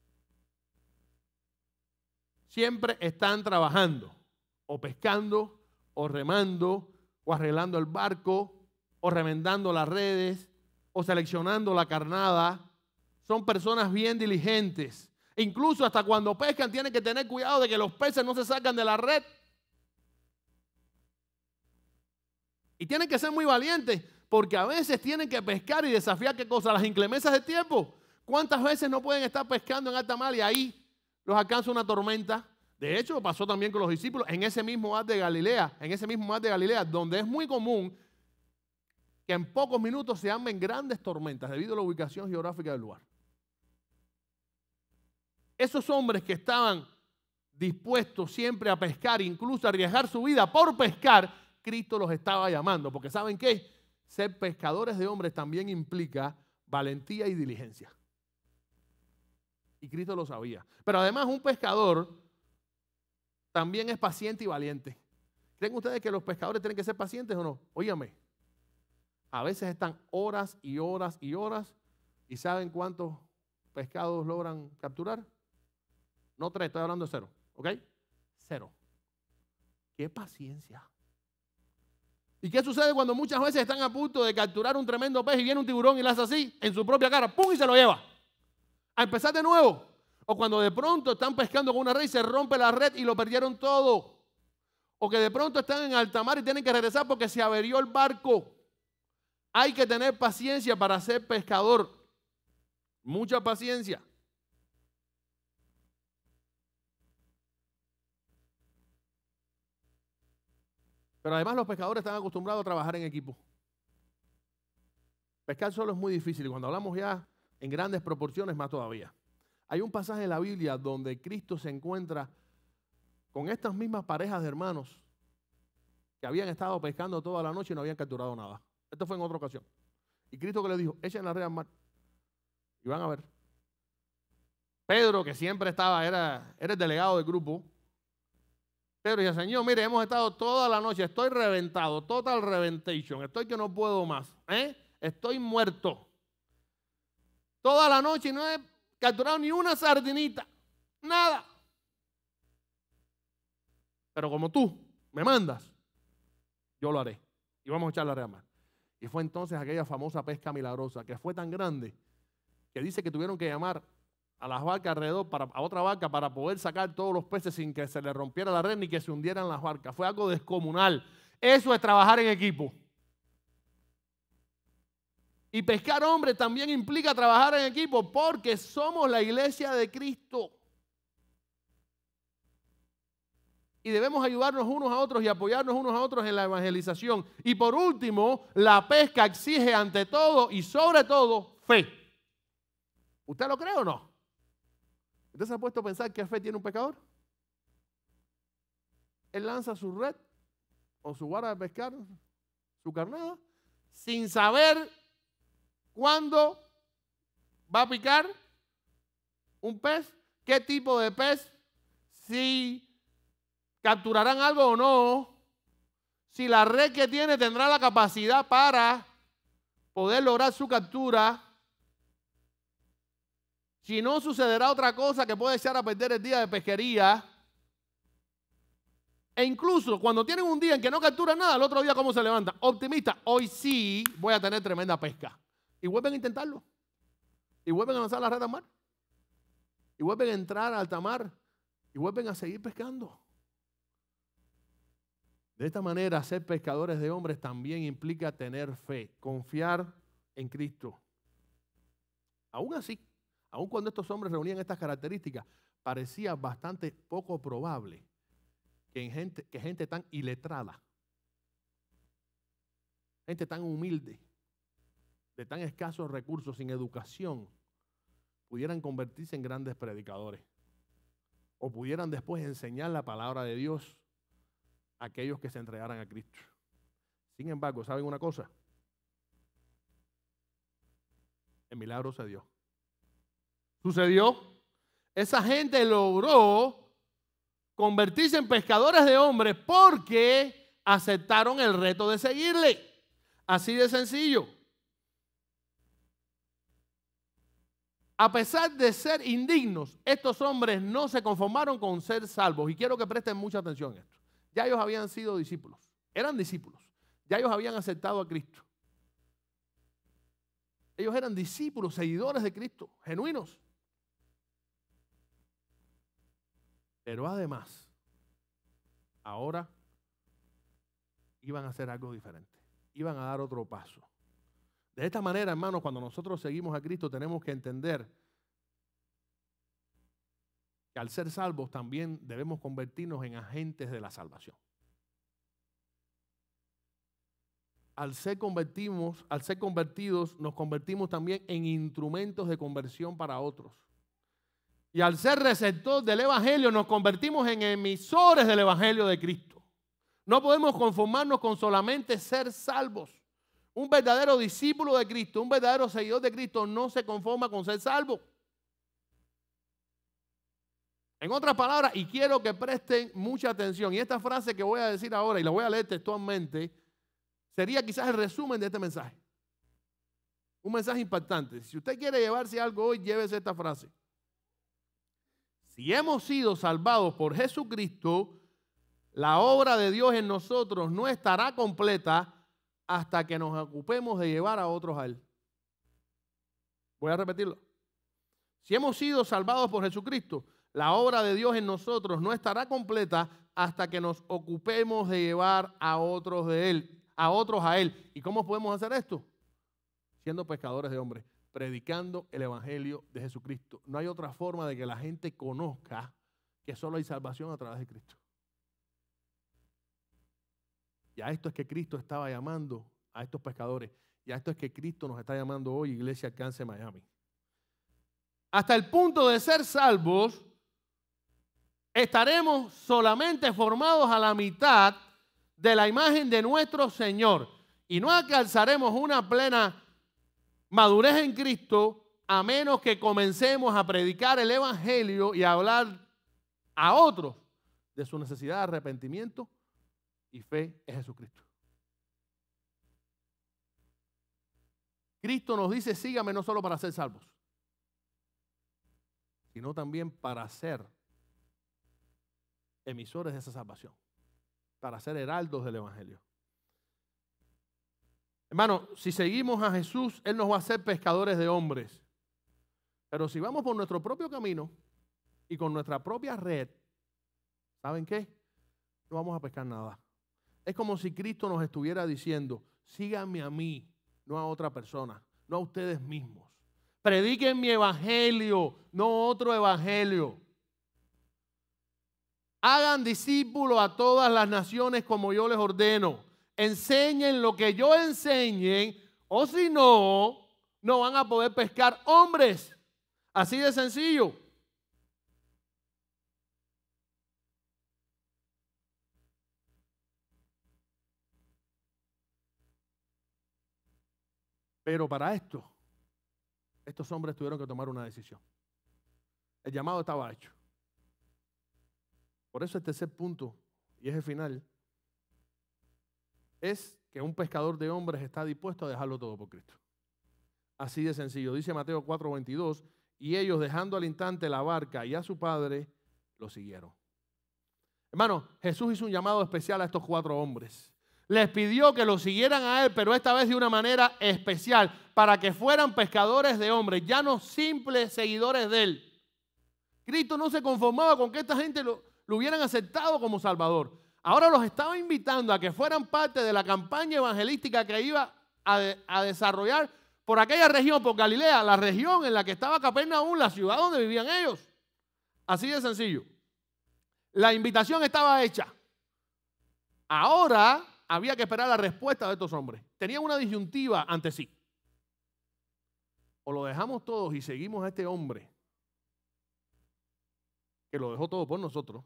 Siempre están trabajando, o pescando, o remando, o arreglando el barco, o remendando las redes, o seleccionando la carnada. Son personas bien diligentes. E incluso hasta cuando pescan tienen que tener cuidado de que los peces no se sacan de la red. Y tienen que ser muy valientes porque a veces tienen que pescar y desafiar ¿qué cosa? Las inclemencias de tiempo. ¿Cuántas veces no pueden estar pescando en alta mar y ahí los alcanza una tormenta? De hecho, pasó también con los discípulos en ese mismo mar de Galilea, donde es muy común que en pocos minutos se armen grandes tormentas debido a la ubicación geográfica del lugar. Esos hombres que estaban dispuestos siempre a pescar, incluso a arriesgar su vida por pescar, Cristo los estaba llamando, porque ¿saben qué? Ser pescadores de hombres también implica valentía y diligencia. Y Cristo lo sabía. Pero además un pescador también es paciente y valiente. ¿Creen ustedes que los pescadores tienen que ser pacientes o no? Óigame, a veces están horas y horas y horas y ¿saben cuántos pescados logran capturar? No 3, estoy hablando de 0, ¿ok? 0. ¡Qué paciencia! ¿Y qué sucede cuando muchas veces están a punto de capturar un tremendo pez y viene un tiburón y le hace así en su propia cara, ¡pum! Y se lo lleva? A empezar de nuevo. O cuando de pronto están pescando con una red y se rompe la red y lo perdieron todo. O que de pronto están en alta mar y tienen que regresar porque se averió el barco. Hay que tener paciencia para ser pescador. Mucha paciencia. Pero además los pescadores están acostumbrados a trabajar en equipo. Pescar solo es muy difícil y cuando hablamos ya en grandes proporciones más todavía. Hay un pasaje en la Biblia donde Cristo se encuentra con estas mismas parejas de hermanos que habían estado pescando toda la noche y no habían capturado nada. Esto fue en otra ocasión. Y Cristo que les dijo, echen la red al mar. Y van a ver. Pedro, que siempre estaba, era el delegado del grupo. Pedro dice, Señor, mire, hemos estado toda la noche, estoy reventado, total reventation, estoy que no puedo más, estoy muerto. Toda la noche y no he capturado ni una sardinita, nada. Pero como tú me mandas, yo lo haré. Y vamos a echar la red al mar. Y fue entonces aquella famosa pesca milagrosa que fue tan grande que dice que tuvieron que llamar a las barcas alrededor, a otra barca para poder sacar todos los peces sin que se les rompiera la red ni que se hundieran las barcas. Fue algo descomunal. Eso es trabajar en equipo. Y pescar hombres también implica trabajar en equipo porque somos la iglesia de Cristo. y debemos ayudarnos unos a otros y apoyarnos unos a otros en la evangelización. Y por último, la pesca exige ante todo y sobre todo fe. ¿Usted lo cree o no? ¿Usted se ha puesto a pensar qué fe tiene un pescador? Él lanza su red o su vara de pescar, su carnada, sin saber cuándo va a picar un pez, qué tipo de pez, si capturarán algo o no, si la red que tiene tendrá la capacidad para poder lograr su captura, si no sucederá otra cosa que puede echar a perder el día de pesquería. E incluso cuando tienen un día en que no capturan nada, el otro día cómo se levantan. Optimista, hoy sí voy a tener tremenda pesca. Y vuelven a intentarlo. Y vuelven a lanzar la red al mar. Y vuelven a entrar al alta mar. Y vuelven a seguir pescando. De esta manera, ser pescadores de hombres también implica tener fe, confiar en Cristo. Aún así, aun cuando estos hombres reunían estas características, parecía bastante poco probable que gente tan iletrada, gente tan humilde, de tan escasos recursos, sin educación, pudieran convertirse en grandes predicadores o pudieran después enseñar la palabra de Dios a aquellos que se entregaran a Cristo. Sin embargo, ¿saben una cosa? El milagro se dio. Sucedió. Esa gente logró convertirse en pescadores de hombres porque aceptaron el reto de seguirle. Así de sencillo. A pesar de ser indignos, estos hombres no se conformaron con ser salvos. Y quiero que presten mucha atención a esto. Ya ellos habían sido discípulos. Eran discípulos. Ya ellos habían aceptado a Cristo. Ellos eran discípulos, seguidores de Cristo, genuinos. Pero además, ahora iban a hacer algo diferente. Iban a dar otro paso. De esta manera, hermanos, cuando nosotros seguimos a Cristo, tenemos que entender que al ser salvos también debemos convertirnos en agentes de la salvación. Al ser convertidos, nos convertimos también en instrumentos de conversión para otros. Y al ser receptor del Evangelio, nos convertimos en emisores del Evangelio de Cristo. No podemos conformarnos con solamente ser salvos. Un verdadero discípulo de Cristo, un verdadero seguidor de Cristo no se conforma con ser salvo. En otras palabras, y quiero que presten mucha atención, y esta frase que voy a decir ahora, y la voy a leer textualmente, sería quizás el resumen de este mensaje. Un mensaje impactante. Si usted quiere llevarse algo hoy, llévese esta frase. Si hemos sido salvados por Jesucristo, la obra de Dios en nosotros no estará completa hasta que nos ocupemos de llevar a otros a Él. Voy a repetirlo. Si hemos sido salvados por Jesucristo, la obra de Dios en nosotros no estará completa hasta que nos ocupemos de llevar a otros de Él, a otros a Él. ¿Y cómo podemos hacer esto? Siendo pescadores de hombres, predicando el Evangelio de Jesucristo. No hay otra forma de que la gente conozca que solo hay salvación a través de Cristo. Y a esto es que Cristo estaba llamando a estos pescadores. Y a esto es que Cristo nos está llamando hoy, Iglesia Alcance Miami. Hasta el punto de ser salvos, estaremos solamente formados a la mitad de la imagen de nuestro Señor. Y no alcanzaremos una plena madurez en Cristo a menos que comencemos a predicar el Evangelio y a hablar a otros de su necesidad de arrepentimiento y fe en Jesucristo. Cristo nos dice, sígame no solo para ser salvos, sino también para ser emisores de esa salvación, para ser heraldos del Evangelio. Hermano, si seguimos a Jesús, Él nos va a hacer pescadores de hombres. Pero si vamos por nuestro propio camino y con nuestra propia red, ¿saben qué? No vamos a pescar nada. Es como si Cristo nos estuviera diciendo, síganme a mí, no a otra persona, no a ustedes mismos. Prediquen mi evangelio, no otro evangelio. Hagan discípulos a todas las naciones como yo les ordeno. Enseñen lo que yo enseñen, o si no, no van a poder pescar hombres. Así de sencillo. Pero para esto, estos hombres tuvieron que tomar una decisión. El llamado estaba hecho. Por eso el tercer punto, y es el final, es que un pescador de hombres está dispuesto a dejarlo todo por Cristo. Así de sencillo. Dice Mateo 4:22, y ellos, dejando al instante la barca y a su padre, lo siguieron. Hermano, Jesús hizo un llamado especial a estos 4 hombres. Les pidió que lo siguieran a él, pero esta vez de una manera especial, para que fueran pescadores de hombres, ya no simples seguidores de él. Cristo no se conformaba con que esta gente lo hubieran aceptado como Salvador. Ahora los estaba invitando a que fueran parte de la campaña evangelística que iba a desarrollar por aquella región, por Galilea, la región en la que estaba Capernaum, la ciudad donde vivían ellos. Así de sencillo. La invitación estaba hecha. Ahora había que esperar la respuesta de estos hombres. Tenían una disyuntiva ante sí. O lo dejamos todos y seguimos a este hombre que lo dejó todo por nosotros,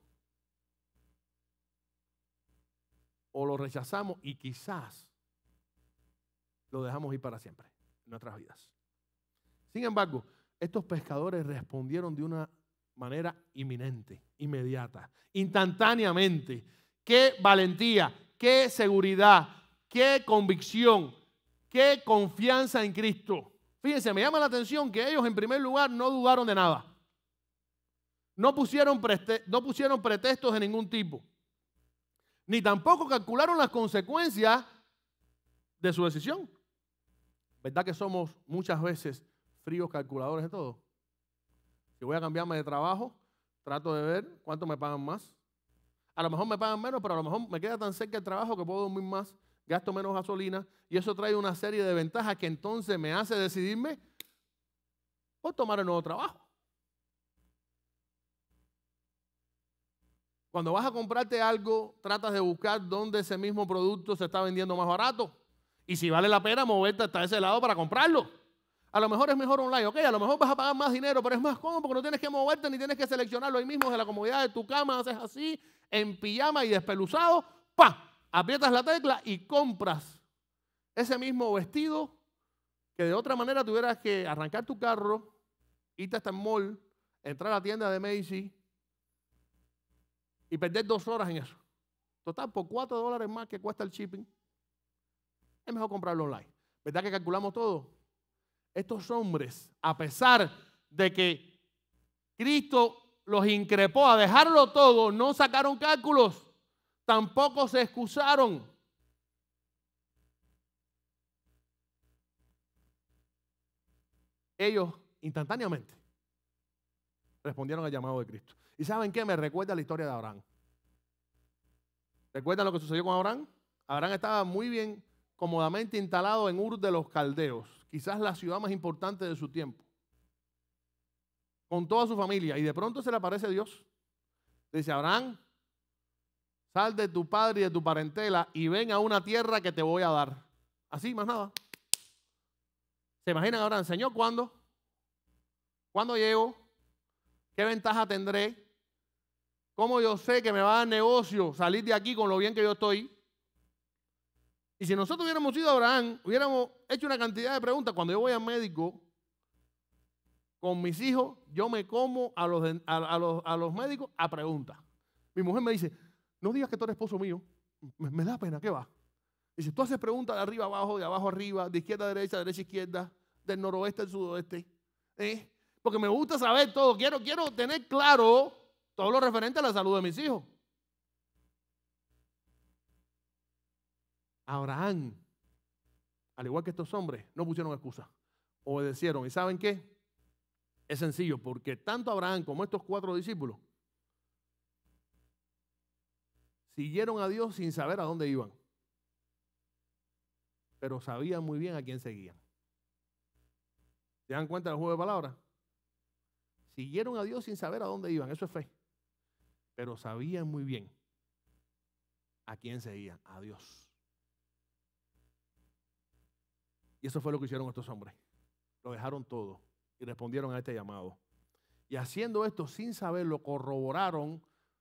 o lo rechazamos y quizás lo dejamos ir para siempre en nuestras vidas. Sin embargo, estos pescadores respondieron de una manera inminente, inmediata, instantáneamente. ¡Qué valentía! ¡Qué seguridad! ¡Qué convicción! ¡Qué confianza en Cristo! Fíjense, me llama la atención que ellos en primer lugar no dudaron de nada. No pusieron pretextos de ningún tipo. Ni tampoco calcularon las consecuencias de su decisión. ¿Verdad que somos muchas veces fríos calculadores de todo? Si voy a cambiarme de trabajo, trato de ver cuánto me pagan más. A lo mejor me pagan menos, pero a lo mejor me queda tan cerca el trabajo que puedo dormir más, gasto menos gasolina, y eso trae una serie de ventajas que entonces me hace decidirme por tomar el nuevo trabajo. Cuando vas a comprarte algo, tratas de buscar dónde ese mismo producto se está vendiendo más barato. Y si vale la pena moverte hasta ese lado para comprarlo. A lo mejor es mejor online, ok, a lo mejor vas a pagar más dinero, pero es más cómodo porque no tienes que moverte ni tienes que seleccionarlo ahí mismo desde la comodidad de tu cama, haces así, en pijama y despeluzado, ¡pam! Aprietas la tecla y compras ese mismo vestido que de otra manera tuvieras que arrancar tu carro, irte hasta el mall, entrar a la tienda de Macy's y perder 2 horas en eso. Total, por $4 más que cuesta el shipping, es mejor comprarlo online. ¿Verdad que calculamos todo? Estos hombres, a pesar de que Cristo los increpó a dejarlo todo, no sacaron cálculos, tampoco se excusaron. Ellos instantáneamente respondieron al llamado de Cristo. ¿Y saben qué? Me recuerda la historia de Abraham. ¿Recuerdan lo que sucedió con Abraham? Abraham estaba muy bien, cómodamente instalado en Ur de los Caldeos, quizás la ciudad más importante de su tiempo, con toda su familia, y de pronto se le aparece Dios. Le dice: Abraham, sal de tu padre y de tu parentela y ven a una tierra que te voy a dar. Así, más nada. ¿Se imaginan ahora, Señor, cuándo? ¿Cuándo llego? ¿Qué ventaja tendré? ¿Cómo yo sé que me va a dar negocio salir de aquí con lo bien que yo estoy? Y si nosotros hubiéramos sido Abraham, hubiéramos hecho una cantidad de preguntas. Cuando yo voy al médico con mis hijos, yo me como a los médicos a preguntas. Mi mujer me dice: no digas que tú eres esposo mío. Me da pena, ¿qué va? Dice: tú haces preguntas de arriba abajo, de abajo arriba, de izquierda a derecha, derecha a izquierda, del noroeste al sudoeste. Porque me gusta saber todo. Quiero tener claro todo lo referente a la salud de mis hijos. Abraham, al igual que estos hombres, no pusieron excusa. Obedecieron. ¿Y saben qué? Es sencillo, porque tanto Abraham como estos 4 discípulos siguieron a Dios sin saber a dónde iban, pero sabían muy bien a quién seguían. ¿Se dan cuenta del juego de palabras? Siguieron a Dios sin saber a dónde iban. Eso es fe. pero sabían muy bien a quién seguían, a Dios. Y eso fue lo que hicieron estos hombres. Lo dejaron todo y respondieron a este llamado. Y haciendo esto sin saberlo, corroboraron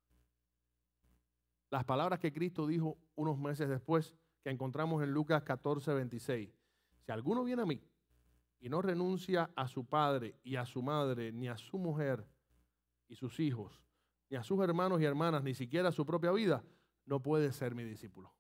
las palabras que Cristo dijo unos meses después, que encontramos en Lucas 14:26. Si alguno viene a mí y no renuncia a su padre y a su madre, ni a su mujer y sus hijos, ni a sus hermanos y hermanas, ni siquiera a su propia vida, no puede ser mi discípulo.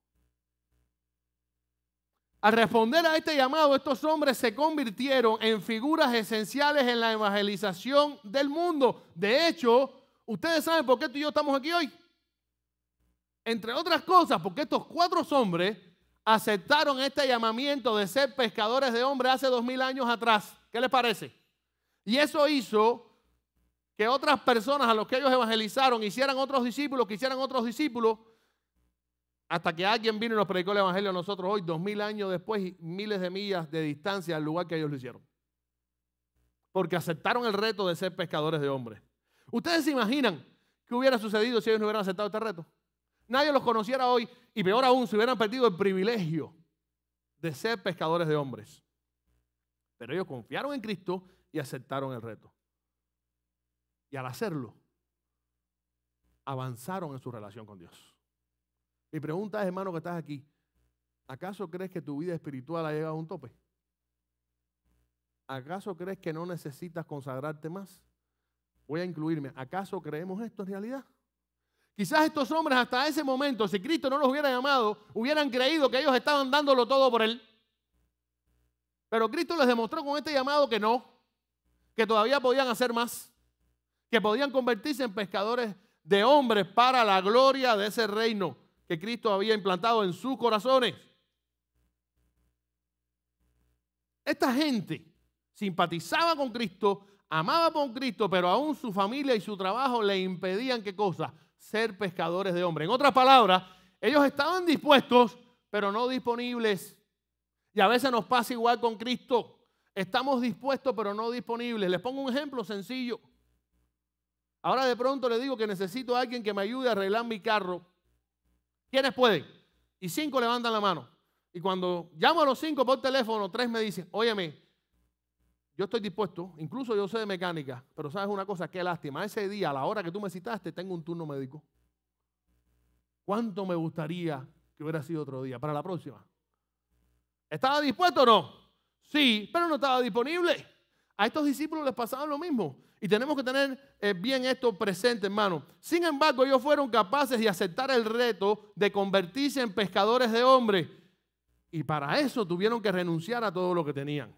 Al responder a este llamado, estos hombres se convirtieron en figuras esenciales en la evangelización del mundo. De hecho, ustedes saben por qué tú y yo estamos aquí hoy. Entre otras cosas, porque estos 4 hombres aceptaron este llamamiento de ser pescadores de hombres hace 2000 años atrás. ¿Qué les parece? Y eso hizo que otras personas a los que ellos evangelizaron hicieran otros discípulos, que hicieran otros discípulos, hasta que alguien vino y nos predicó el evangelio a nosotros hoy, 2000 años después y miles de millas de distancia al lugar que ellos lo hicieron. Porque aceptaron el reto de ser pescadores de hombres. ¿Ustedes se imaginan qué hubiera sucedido si ellos no hubieran aceptado este reto? Nadie los conociera hoy y peor aún, se hubieran perdido el privilegio de ser pescadores de hombres. Pero ellos confiaron en Cristo y aceptaron el reto. Y al hacerlo, avanzaron en su relación con Dios. Mi pregunta es, hermano que estás aquí, ¿acaso crees que tu vida espiritual ha llegado a un tope? ¿Acaso crees que no necesitas consagrarte más? Voy a incluirme. ¿Acaso creemos esto en realidad? Quizás estos hombres hasta ese momento, si Cristo no los hubiera llamado, hubieran creído que ellos estaban dándolo todo por Él. Pero Cristo les demostró con este llamado que no, que todavía podían hacer más, que podían convertirse en pescadores de hombres para la gloria de ese reino que Cristo había implantado en sus corazones. Esta gente simpatizaba con Cristo, amaba con Cristo, pero aún su familia y su trabajo le impedían, ¿qué cosa? Ser pescadores de hombres. En otras palabras, ellos estaban dispuestos, pero no disponibles. Y a veces nos pasa igual con Cristo. Estamos dispuestos, pero no disponibles. Les pongo un ejemplo sencillo. Ahora de pronto le digo que necesito a alguien que me ayude a arreglar mi carro. ¿Quiénes pueden? Y 5 levantan la mano. Y cuando llamo a los 5 por teléfono, 3 me dicen, óyeme, yo estoy dispuesto, incluso yo sé de mecánica, pero sabes una cosa, qué lástima, ese día, a la hora que tú me citaste, tengo un turno médico. ¿Cuánto me gustaría que hubiera sido otro día? Para la próxima. ¿Estaba dispuesto o no? Sí, pero no estaba disponible. A estos discípulos les pasaba lo mismo. Y tenemos que tener bien esto presente, hermano. Sin embargo, ellos fueron capaces de aceptar el reto de convertirse en pescadores de hombres. Y para eso tuvieron que renunciar a todo lo que tenían.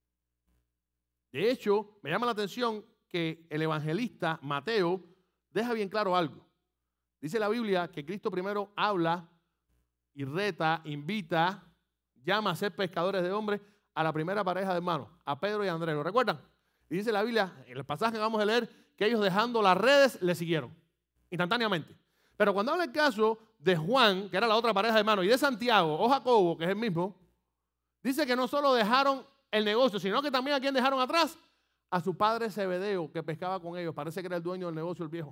De hecho, me llama la atención que el evangelista Mateo deja bien claro algo. Dice la Biblia que Cristo primero habla y reta, invita, llama a ser pescadores de hombres a la primera pareja de hermanos, a Pedro y a Andrés. ¿Lo recuerdan? Y dice la Biblia, en el pasaje que vamos a leer, que ellos dejando las redes le siguieron instantáneamente. Pero cuando habla el caso de Juan, que era la otra pareja de hermanos, y de Santiago o Jacobo, que es el mismo, dice que no solo dejaron el negocio, sino que también a quién dejaron atrás, a su padre Zebedeo, que pescaba con ellos. Parece que era el dueño del negocio, el viejo.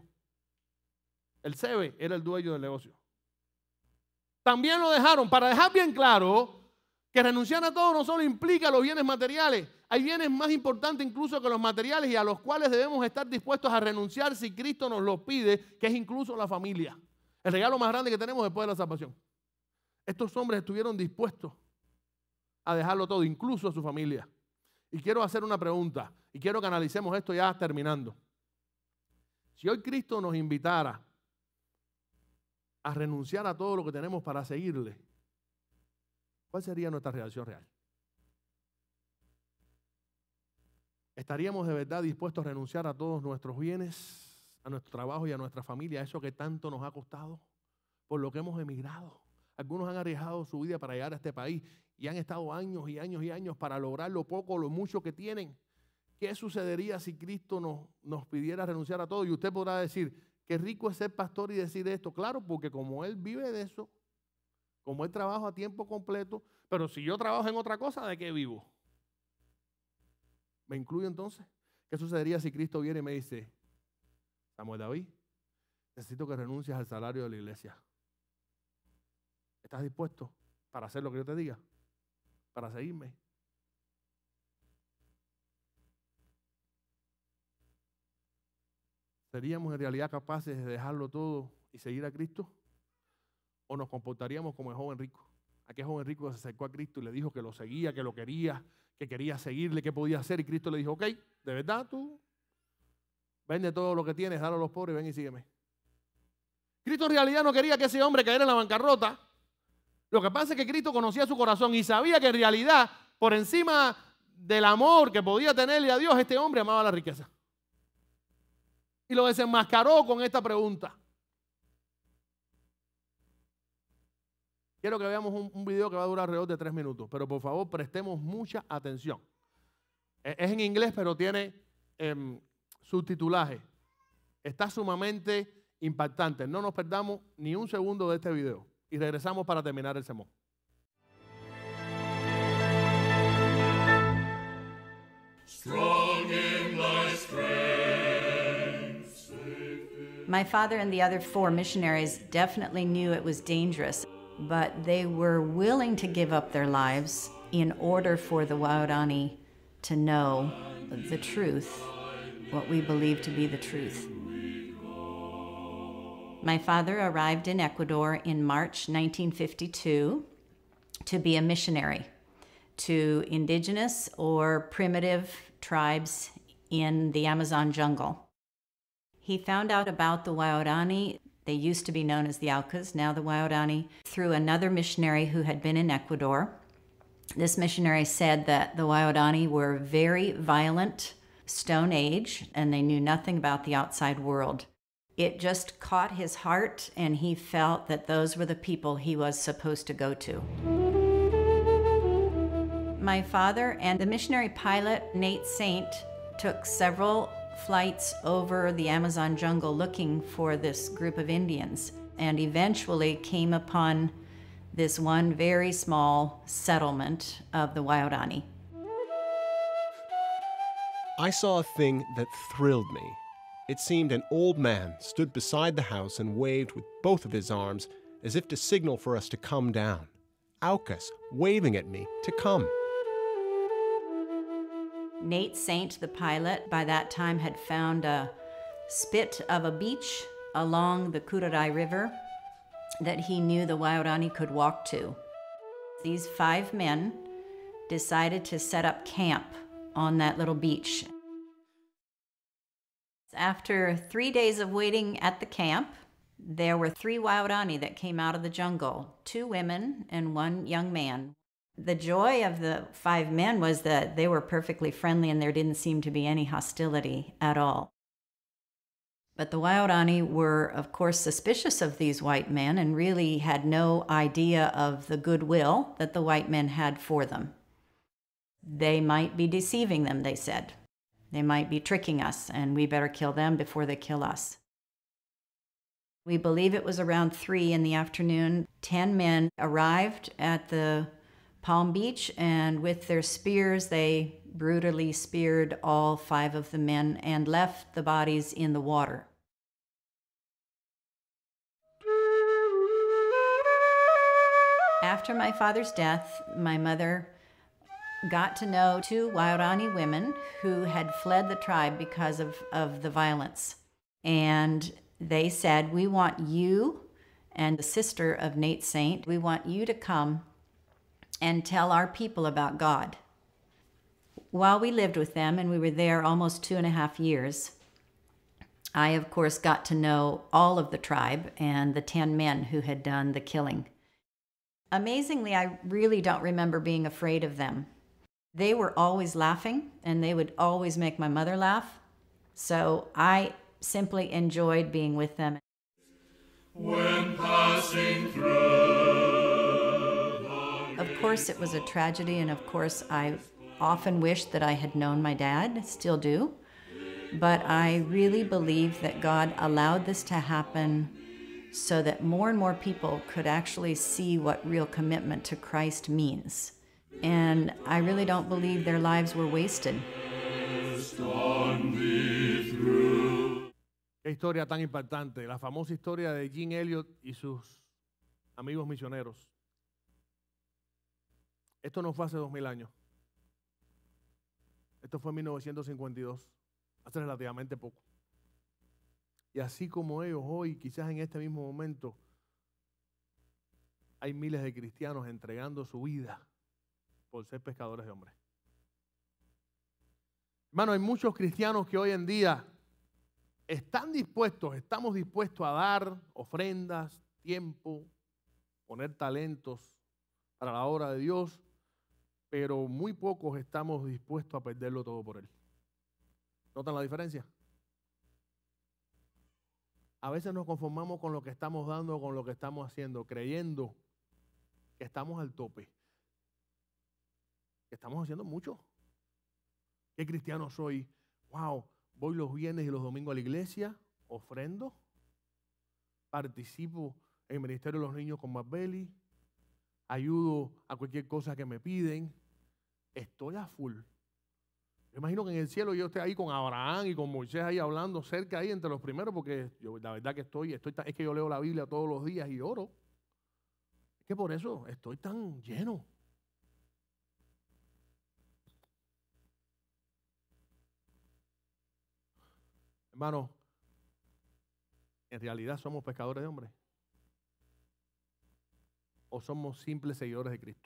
El Zebe era el dueño del negocio. También lo dejaron, para dejar bien claro que renunciar a todo no solo implica los bienes materiales. Hay bienes más importantes incluso que los materiales y a los cuales debemos estar dispuestos a renunciar si Cristo nos lo pide, que es incluso la familia. El regalo más grande que tenemos después de la salvación. Estos hombres estuvieron dispuestos a dejarlo todo, incluso a su familia. Y quiero hacer una pregunta, y quiero que analicemos esto ya terminando. Si hoy Cristo nos invitara a renunciar a todo lo que tenemos para seguirle, ¿cuál sería nuestra reacción real? ¿Estaríamos de verdad dispuestos a renunciar a todos nuestros bienes, a nuestro trabajo y a nuestra familia, a eso que tanto nos ha costado, por lo que hemos emigrado? Algunos han arriesgado su vida para llegar a este país y han estado años y años y años para lograr lo poco o lo mucho que tienen. ¿Qué sucedería si Cristo nos pidiera renunciar a todo? Y usted podrá decir, qué rico es ser pastor y decir esto. Claro, porque como él vive de eso, como él trabaja a tiempo completo, pero si yo trabajo en otra cosa, ¿de qué vivo? ¿Me incluyo entonces? ¿Qué sucedería si Cristo viene y me dice, Samuel David, necesito que renuncies al salario de la iglesia. ¿Estás dispuesto para hacer lo que yo te diga? Para seguirme. ¿Seríamos en realidad capaces de dejarlo todo y seguir a Cristo? ¿O nos comportaríamos como el joven rico? Aquel joven rico que se acercó a Cristo y le dijo que lo seguía, que lo quería, que quería seguirle, que podía hacer. Y Cristo le dijo, ok, ¿de verdad tú? Vende todo lo que tienes, dalo a los pobres, ven y sígueme. Cristo en realidad no quería que ese hombre cayera en la bancarrota. Lo que pasa es que Cristo conocía su corazón y sabía que en realidad, por encima del amor que podía tenerle a Dios, este hombre amaba la riqueza. Y lo desenmascaró con esta pregunta. Quiero que veamos un video que va a durar alrededor de 3 minutos, pero por favor prestemos mucha atención. Es en inglés, pero tiene subtitulaje. Está sumamente impactante. No nos perdamos ni un segundo de este video. Y regresamos para terminar el sermón. Strong in thy strength. My father and the other 4 missionaries definitely knew it was dangerous, but they were willing to give up their lives in order for the Waorani to know the truth, what we believe to be the truth. My father arrived in Ecuador in March 1952 to be a missionary to indigenous or primitive tribes in the Amazon jungle. He found out about the Waorani, they used to be known as the Aucas, now the Waorani, through another missionary who had been in Ecuador. This missionary said that the Waorani were very violent, Stone Age, and they knew nothing about the outside world. It just caught his heart, and he felt that those were the people he was supposed to go to. My father and the missionary pilot, Nate Saint, took several flights over the Amazon jungle looking for this group of Indians, and eventually came upon this one very small settlement of the Waorani. I saw a thing that thrilled me. It seemed an old man stood beside the house and waved with both of his arms as if to signal for us to come down. Aucas waving at me to come. Nate Saint, the pilot, by that time had found a spit of a beach along the Curaray River that he knew the Waorani could walk to. These 5 men decided to set up camp on that little beach. After 3 days of waiting at the camp, there were 3 Waorani that came out of the jungle, 2 women and 1 young man. The joy of the 5 men was that they were perfectly friendly and there didn't seem to be any hostility at all. But the Waorani were, of course, suspicious of these white men and really had no idea of the goodwill that the white men had for them. They might be deceiving them, they said. They might be tricking us, and we better kill them before they kill us. We believe it was around 3 in the afternoon. 10 men arrived at the Palm Beach, and with their spears, they brutally speared all 5 of the men and left the bodies in the water. After my father's death, my mother got to know 2 Waorani women who had fled the tribe because of the violence. And they said, we want you and the sister of Nate Saint, we want you to come and tell our people about God. While we lived with them, and we were there almost 2.5 years, I, of course, got to know all of the tribe and the 10 men who had done the killing. Amazingly, I really don't remember being afraid of them. They were always laughing, and they would always make my mother laugh. So I simply enjoyed being with them. When passing through. Of course, it was a tragedy, and of course, I often wished that I had known my dad, still do. But I really believe that God allowed this to happen so that more and more people could actually see what real commitment to Christ means. And I really don't believe their lives were wasted. Ok, historia tan impactante, la famosa historia de Jim Elliot y sus amigos misioneros. Esto no fue hace 2000 años. Esto fue en 1952, hace relativamente poco. Y así como ellos hoy, quizás en este mismo momento, hay miles de cristianos entregando su vida por ser pescadores de hombres. Hermano, hay muchos cristianos que hoy en día estamos dispuestos a dar ofrendas, tiempo, poner talentos para la obra de Dios, pero muy pocos estamos dispuestos a perderlo todo por Él. ¿Notan la diferencia? A veces nos conformamos con lo que estamos dando, con lo que estamos haciendo, creyendo que estamos al tope, que estamos haciendo mucho. ¿Qué cristiano soy? Wow, voy los viernes y los domingos a la iglesia, ofrendo, participo en el ministerio de los niños con Marbeli, ayudo a cualquier cosa que me piden, estoy a full. Me imagino que en el cielo yo esté ahí con Abraham y con Moisés ahí hablando cerca ahí entre los primeros, porque yo la verdad que es que yo leo la Biblia todos los días y oro. Es que por eso estoy tan lleno. Hermano, en realidad somos pescadores de hombres. ¿O somos simples seguidores de Cristo?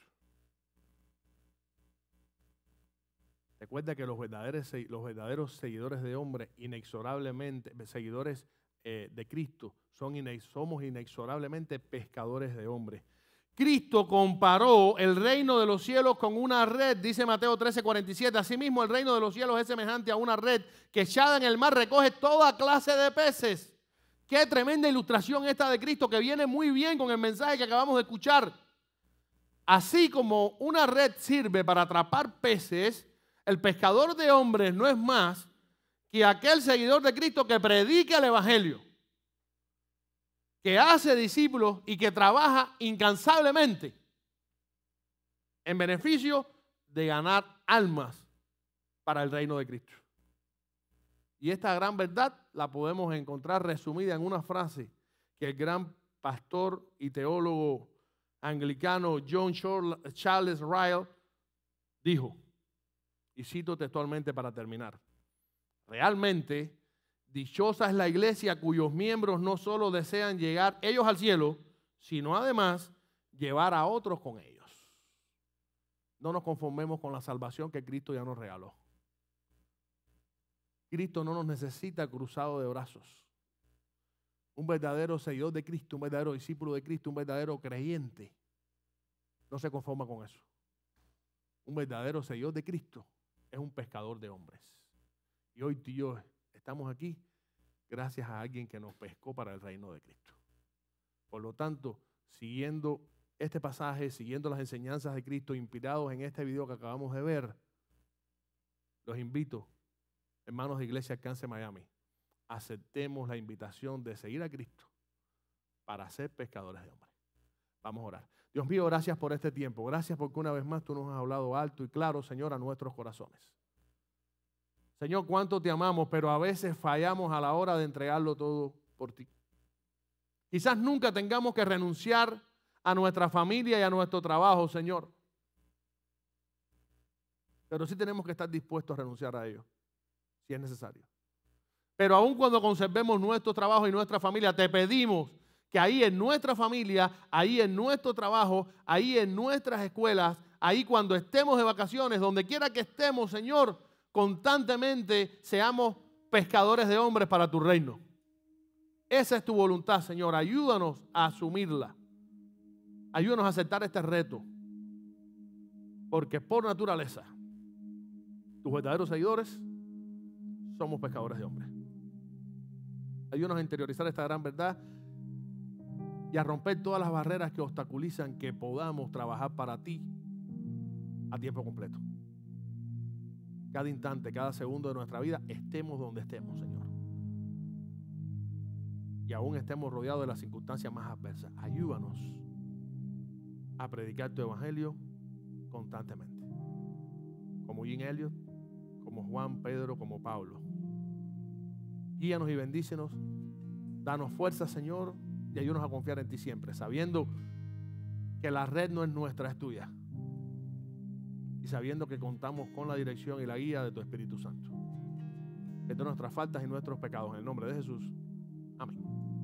Recuerda que los verdaderos seguidores de hombres, inexorablemente, seguidores de Cristo, somos inexorablemente pescadores de hombres. Cristo comparó el reino de los cielos con una red, dice Mateo 13:47. Asimismo, el reino de los cielos es semejante a una red que echada en el mar recoge toda clase de peces. Qué tremenda ilustración esta de Cristo, que viene muy bien con el mensaje que acabamos de escuchar. Así como una red sirve para atrapar peces, el pescador de hombres no es más que aquel seguidor de Cristo que predica el evangelio, que hace discípulos y que trabaja incansablemente en beneficio de ganar almas para el reino de Cristo. Y esta gran verdad la podemos encontrar resumida en una frase que el gran pastor y teólogo anglicano John Charles Ryle dijo, y cito textualmente para terminar: realmente dichosa es la iglesia cuyos miembros no solo desean llegar ellos al cielo, sino además llevar a otros con ellos. No nos conformemos con la salvación que Cristo ya nos regaló. Cristo no nos necesita cruzado de brazos. Un verdadero seguidor de Cristo, un verdadero discípulo de Cristo, un verdadero creyente, no se conforma con eso. Un verdadero seguidor de Cristo es un pescador de hombres. Y hoy tú y yo estamos aquí gracias a alguien que nos pescó para el reino de Cristo. Por lo tanto, siguiendo este pasaje, siguiendo las enseñanzas de Cristo inspirados en este video que acabamos de ver, los invito, hermanos de Iglesia Alcance Miami, aceptemos la invitación de seguir a Cristo para ser pescadores de hombres. Vamos a orar. Dios mío, gracias por este tiempo. Gracias porque una vez más tú nos has hablado alto y claro, Señor, a nuestros corazones. Señor, cuánto te amamos, pero a veces fallamos a la hora de entregarlo todo por ti. Quizás nunca tengamos que renunciar a nuestra familia y a nuestro trabajo, Señor. Pero sí tenemos que estar dispuestos a renunciar a ello, si es necesario. Pero aun cuando conservemos nuestro trabajo y nuestra familia, te pedimos que ahí en nuestra familia, ahí en nuestro trabajo, ahí en nuestras escuelas, ahí cuando estemos de vacaciones, donde quiera que estemos, Señor, constantemente seamos pescadores de hombres para tu reino. Esa es tu voluntad, Señor. Ayúdanos a asumirla. Ayúdanos a aceptar este reto. Porque por naturaleza, tus verdaderos seguidores somos pescadores de hombres. Ayúdanos a interiorizar esta gran verdad y a romper todas las barreras que obstaculizan que podamos trabajar para ti a tiempo completo. Cada instante, cada segundo de nuestra vida, estemos donde estemos, Señor. Y aún estemos rodeados de las circunstancias más adversas. Ayúdanos a predicar tu evangelio constantemente. Como Jim Elliot, como Juan, Pedro, como Pablo. Guíanos y bendícenos. Danos fuerza, Señor, y ayúdanos a confiar en ti siempre, sabiendo que la red no es nuestra, es tuya. Y sabiendo que contamos con la dirección y la guía de tu Espíritu Santo. Perdona nuestras faltas y nuestros pecados. En el nombre de Jesús. Amén.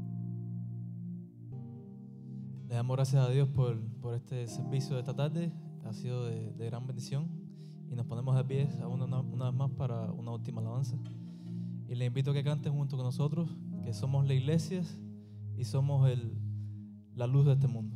Le damos gracias a Dios por este servicio de esta tarde. Ha sido de gran bendición. Y nos ponemos de pie una vez más para una última alabanza. Y le invito a que canten junto con nosotros, que somos la iglesia y somos la luz de este mundo.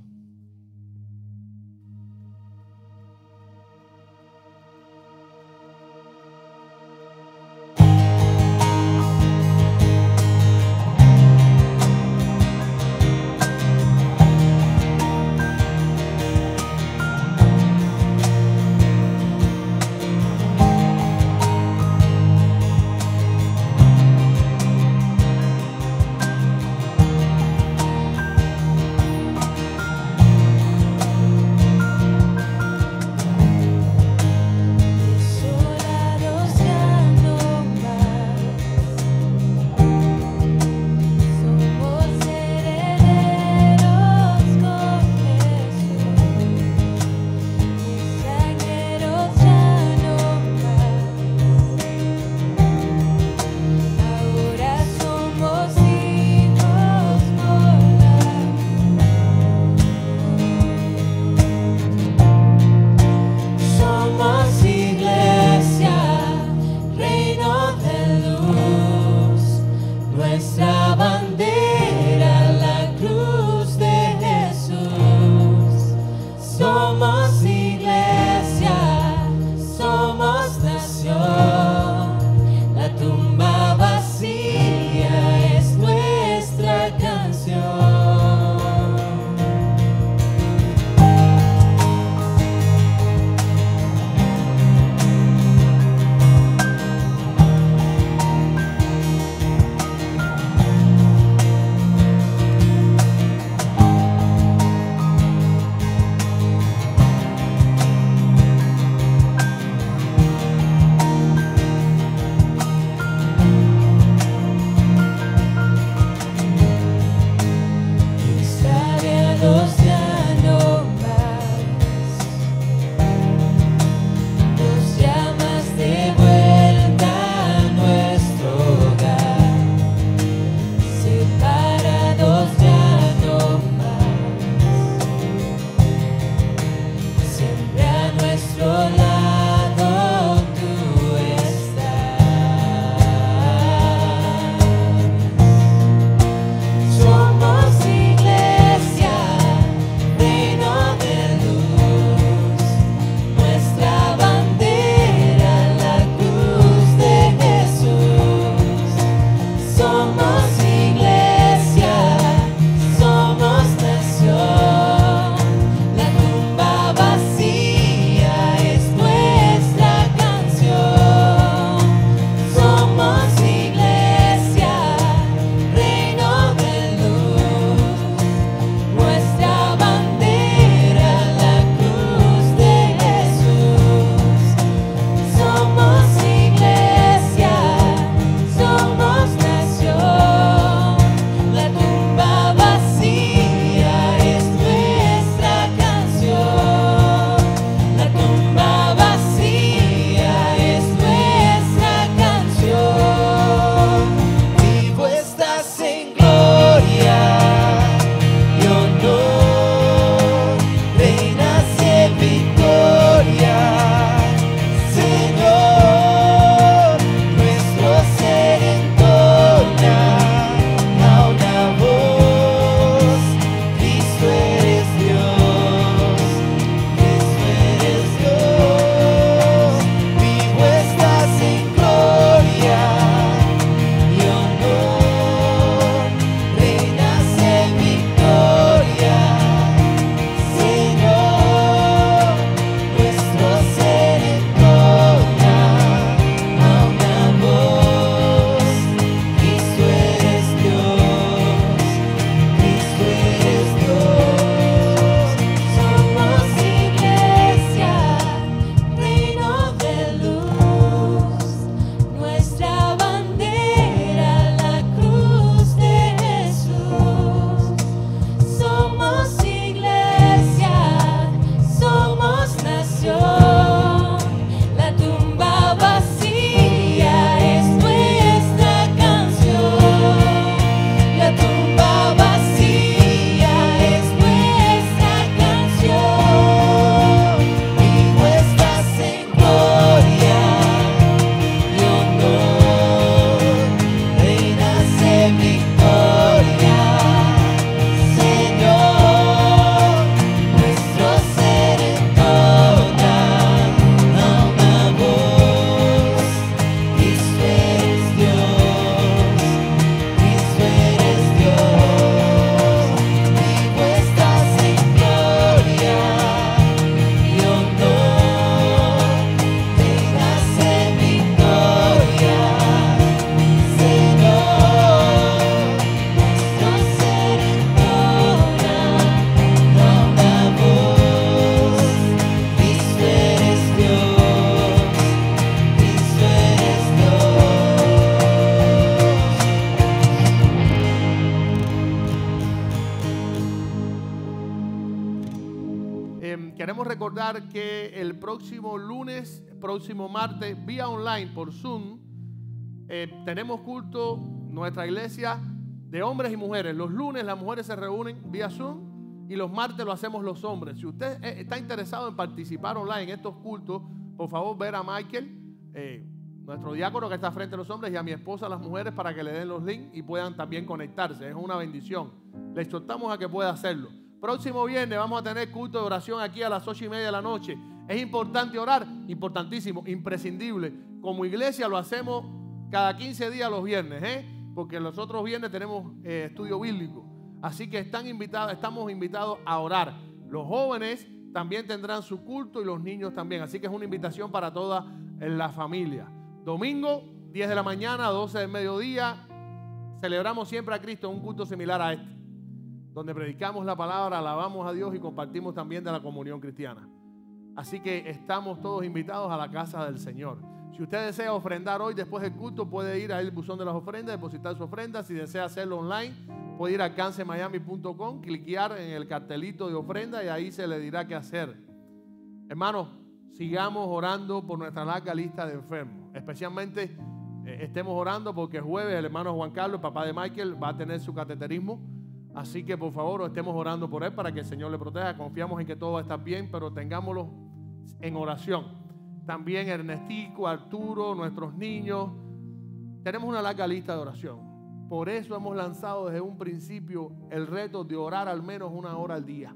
queremos recordar que el próximo lunes, próximo martes, vía online por Zoom, tenemos culto, nuestra iglesia, de hombres y mujeres. Los lunes las mujeres se reúnen vía Zoom y los martes lo hacemos los hombres. Si usted está interesado en participar online en estos cultos, por favor ver a Michael, nuestro diácono que está frente a los hombres, y a mi esposa, las mujeres, para que le den los links y puedan también conectarse. Es una bendición. Le exhortamos a que pueda hacerlo. Próximo viernes vamos a tener culto de oración aquí a las 8:30 de la noche. Es importante orar, importantísimo, imprescindible. Como iglesia lo hacemos cada 15 días los viernes, porque los otros viernes tenemos estudio bíblico. Así que estamos invitados a orar. Los jóvenes también tendrán su culto y los niños también. Así que es una invitación para toda la familia. Domingo, 10 de la mañana, 12 del mediodía, celebramos siempre a Cristo en un culto similar a este, donde predicamos la palabra, alabamos a Dios y compartimos también de la comunión cristiana. Así que estamos todos invitados a la casa del Señor. Si usted desea ofrendar hoy después del culto, puede ir al buzón de las ofrendas, depositar su ofrenda. Si desea hacerlo online, puede ir a alcancemiami.com, cliquear en el cartelito de ofrenda y ahí se le dirá qué hacer. Hermanos, sigamos orando por nuestra larga lista de enfermos. Especialmente estemos orando porque jueves el hermano Juan Carlos, el papá de Michael, va a tener su cateterismo. Así que por favor estemos orando por él para que el Señor le proteja. Confiamos en que todo va a estar bien, pero tengámoslo en oración. También Ernestico, Arturo, nuestros niños. Tenemos una larga lista de oración. Por eso hemos lanzado desde un principio el reto de orar al menos 1 hora al día.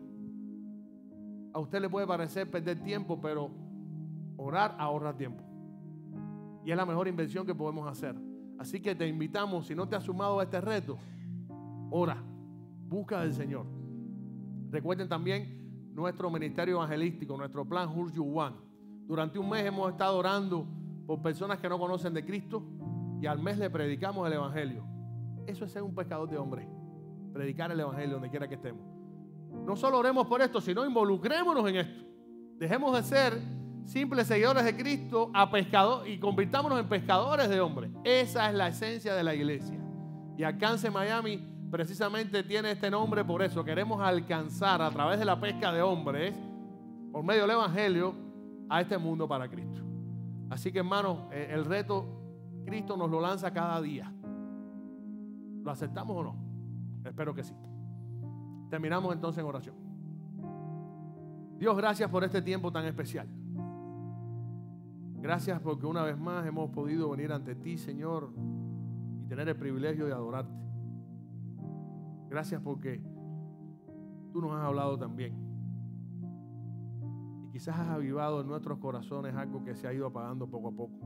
A usted le puede parecer perder tiempo, pero orar ahorra tiempo. Y es la mejor inversión que podemos hacer. Así que te invitamos, si no te has sumado a este reto, ora, busca del Señor. Recuerden también nuestro ministerio evangelístico, nuestro plan Who You Want. Durante un mes hemos estado orando por personas que no conocen de Cristo y al mes le predicamos el evangelio. Eso es ser un pescador de hombres, predicar el evangelio donde quiera que estemos. No solo oremos por esto, sino involucrémonos en esto. Dejemos de ser simples seguidores de Cristo a pescadores y convirtámonos en pescadores de hombres. Esa es la esencia de la iglesia. Y Alcance Miami precisamente tiene este nombre por eso. Queremos alcanzar a través de la pesca de hombres, por medio del evangelio, a este mundo para Cristo. Así que, hermanos, el reto Cristo nos lo lanza cada día. ¿Lo aceptamos o no? Espero que sí. Terminamos entonces en oración. Dios, gracias por este tiempo tan especial. Gracias porque una vez más hemos podido venir ante ti, Señor, y tener el privilegio de adorarte. Gracias porque tú nos has hablado también. Y quizás has avivado en nuestros corazones algo que se ha ido apagando poco a poco.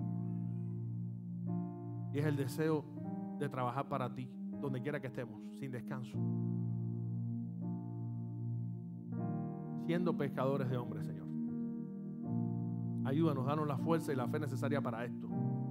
Y es el deseo de trabajar para ti, donde quiera que estemos, sin descanso. Siendo pescadores de hombres, Señor. Ayúdanos, danos la fuerza y la fe necesaria para esto.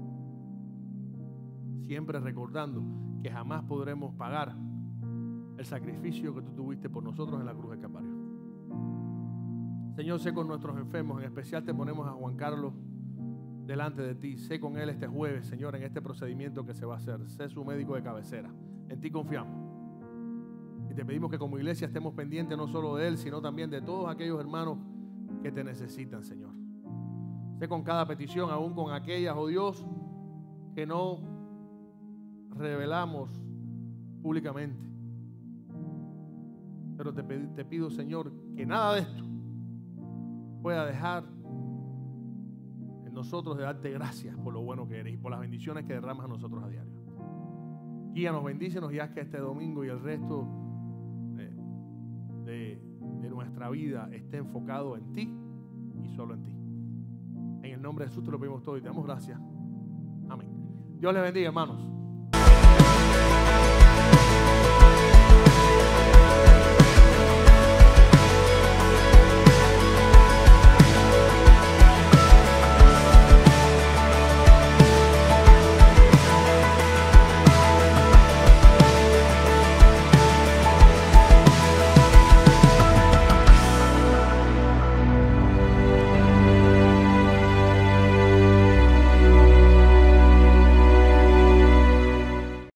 Siempre recordando que jamás podremos pagar el sacrificio que tú tuviste por nosotros en la cruz del Calvario. Señor, sé con nuestros enfermos. En especial te ponemos a Juan Carlos delante de ti. Sé con él este jueves, Señor, en este procedimiento que se va a hacer. Sé su médico de cabecera. En ti confiamos. Y te pedimos que como iglesia estemos pendientes no solo de él, sino también de todos aquellos hermanos que te necesitan, Señor. Sé con cada petición, aún con aquellas, oh Dios, que no revelamos públicamente. Pero te pido, Señor, que nada de esto pueda dejar en nosotros de darte gracias por lo bueno que eres y por las bendiciones que derramas a nosotros a diario. Guíanos, bendícenos y haz que este domingo y el resto de nuestra vida esté enfocado en ti y solo en ti. En el nombre de Jesús te lo pedimos todo y te damos gracias. Amén. Dios les bendiga, hermanos.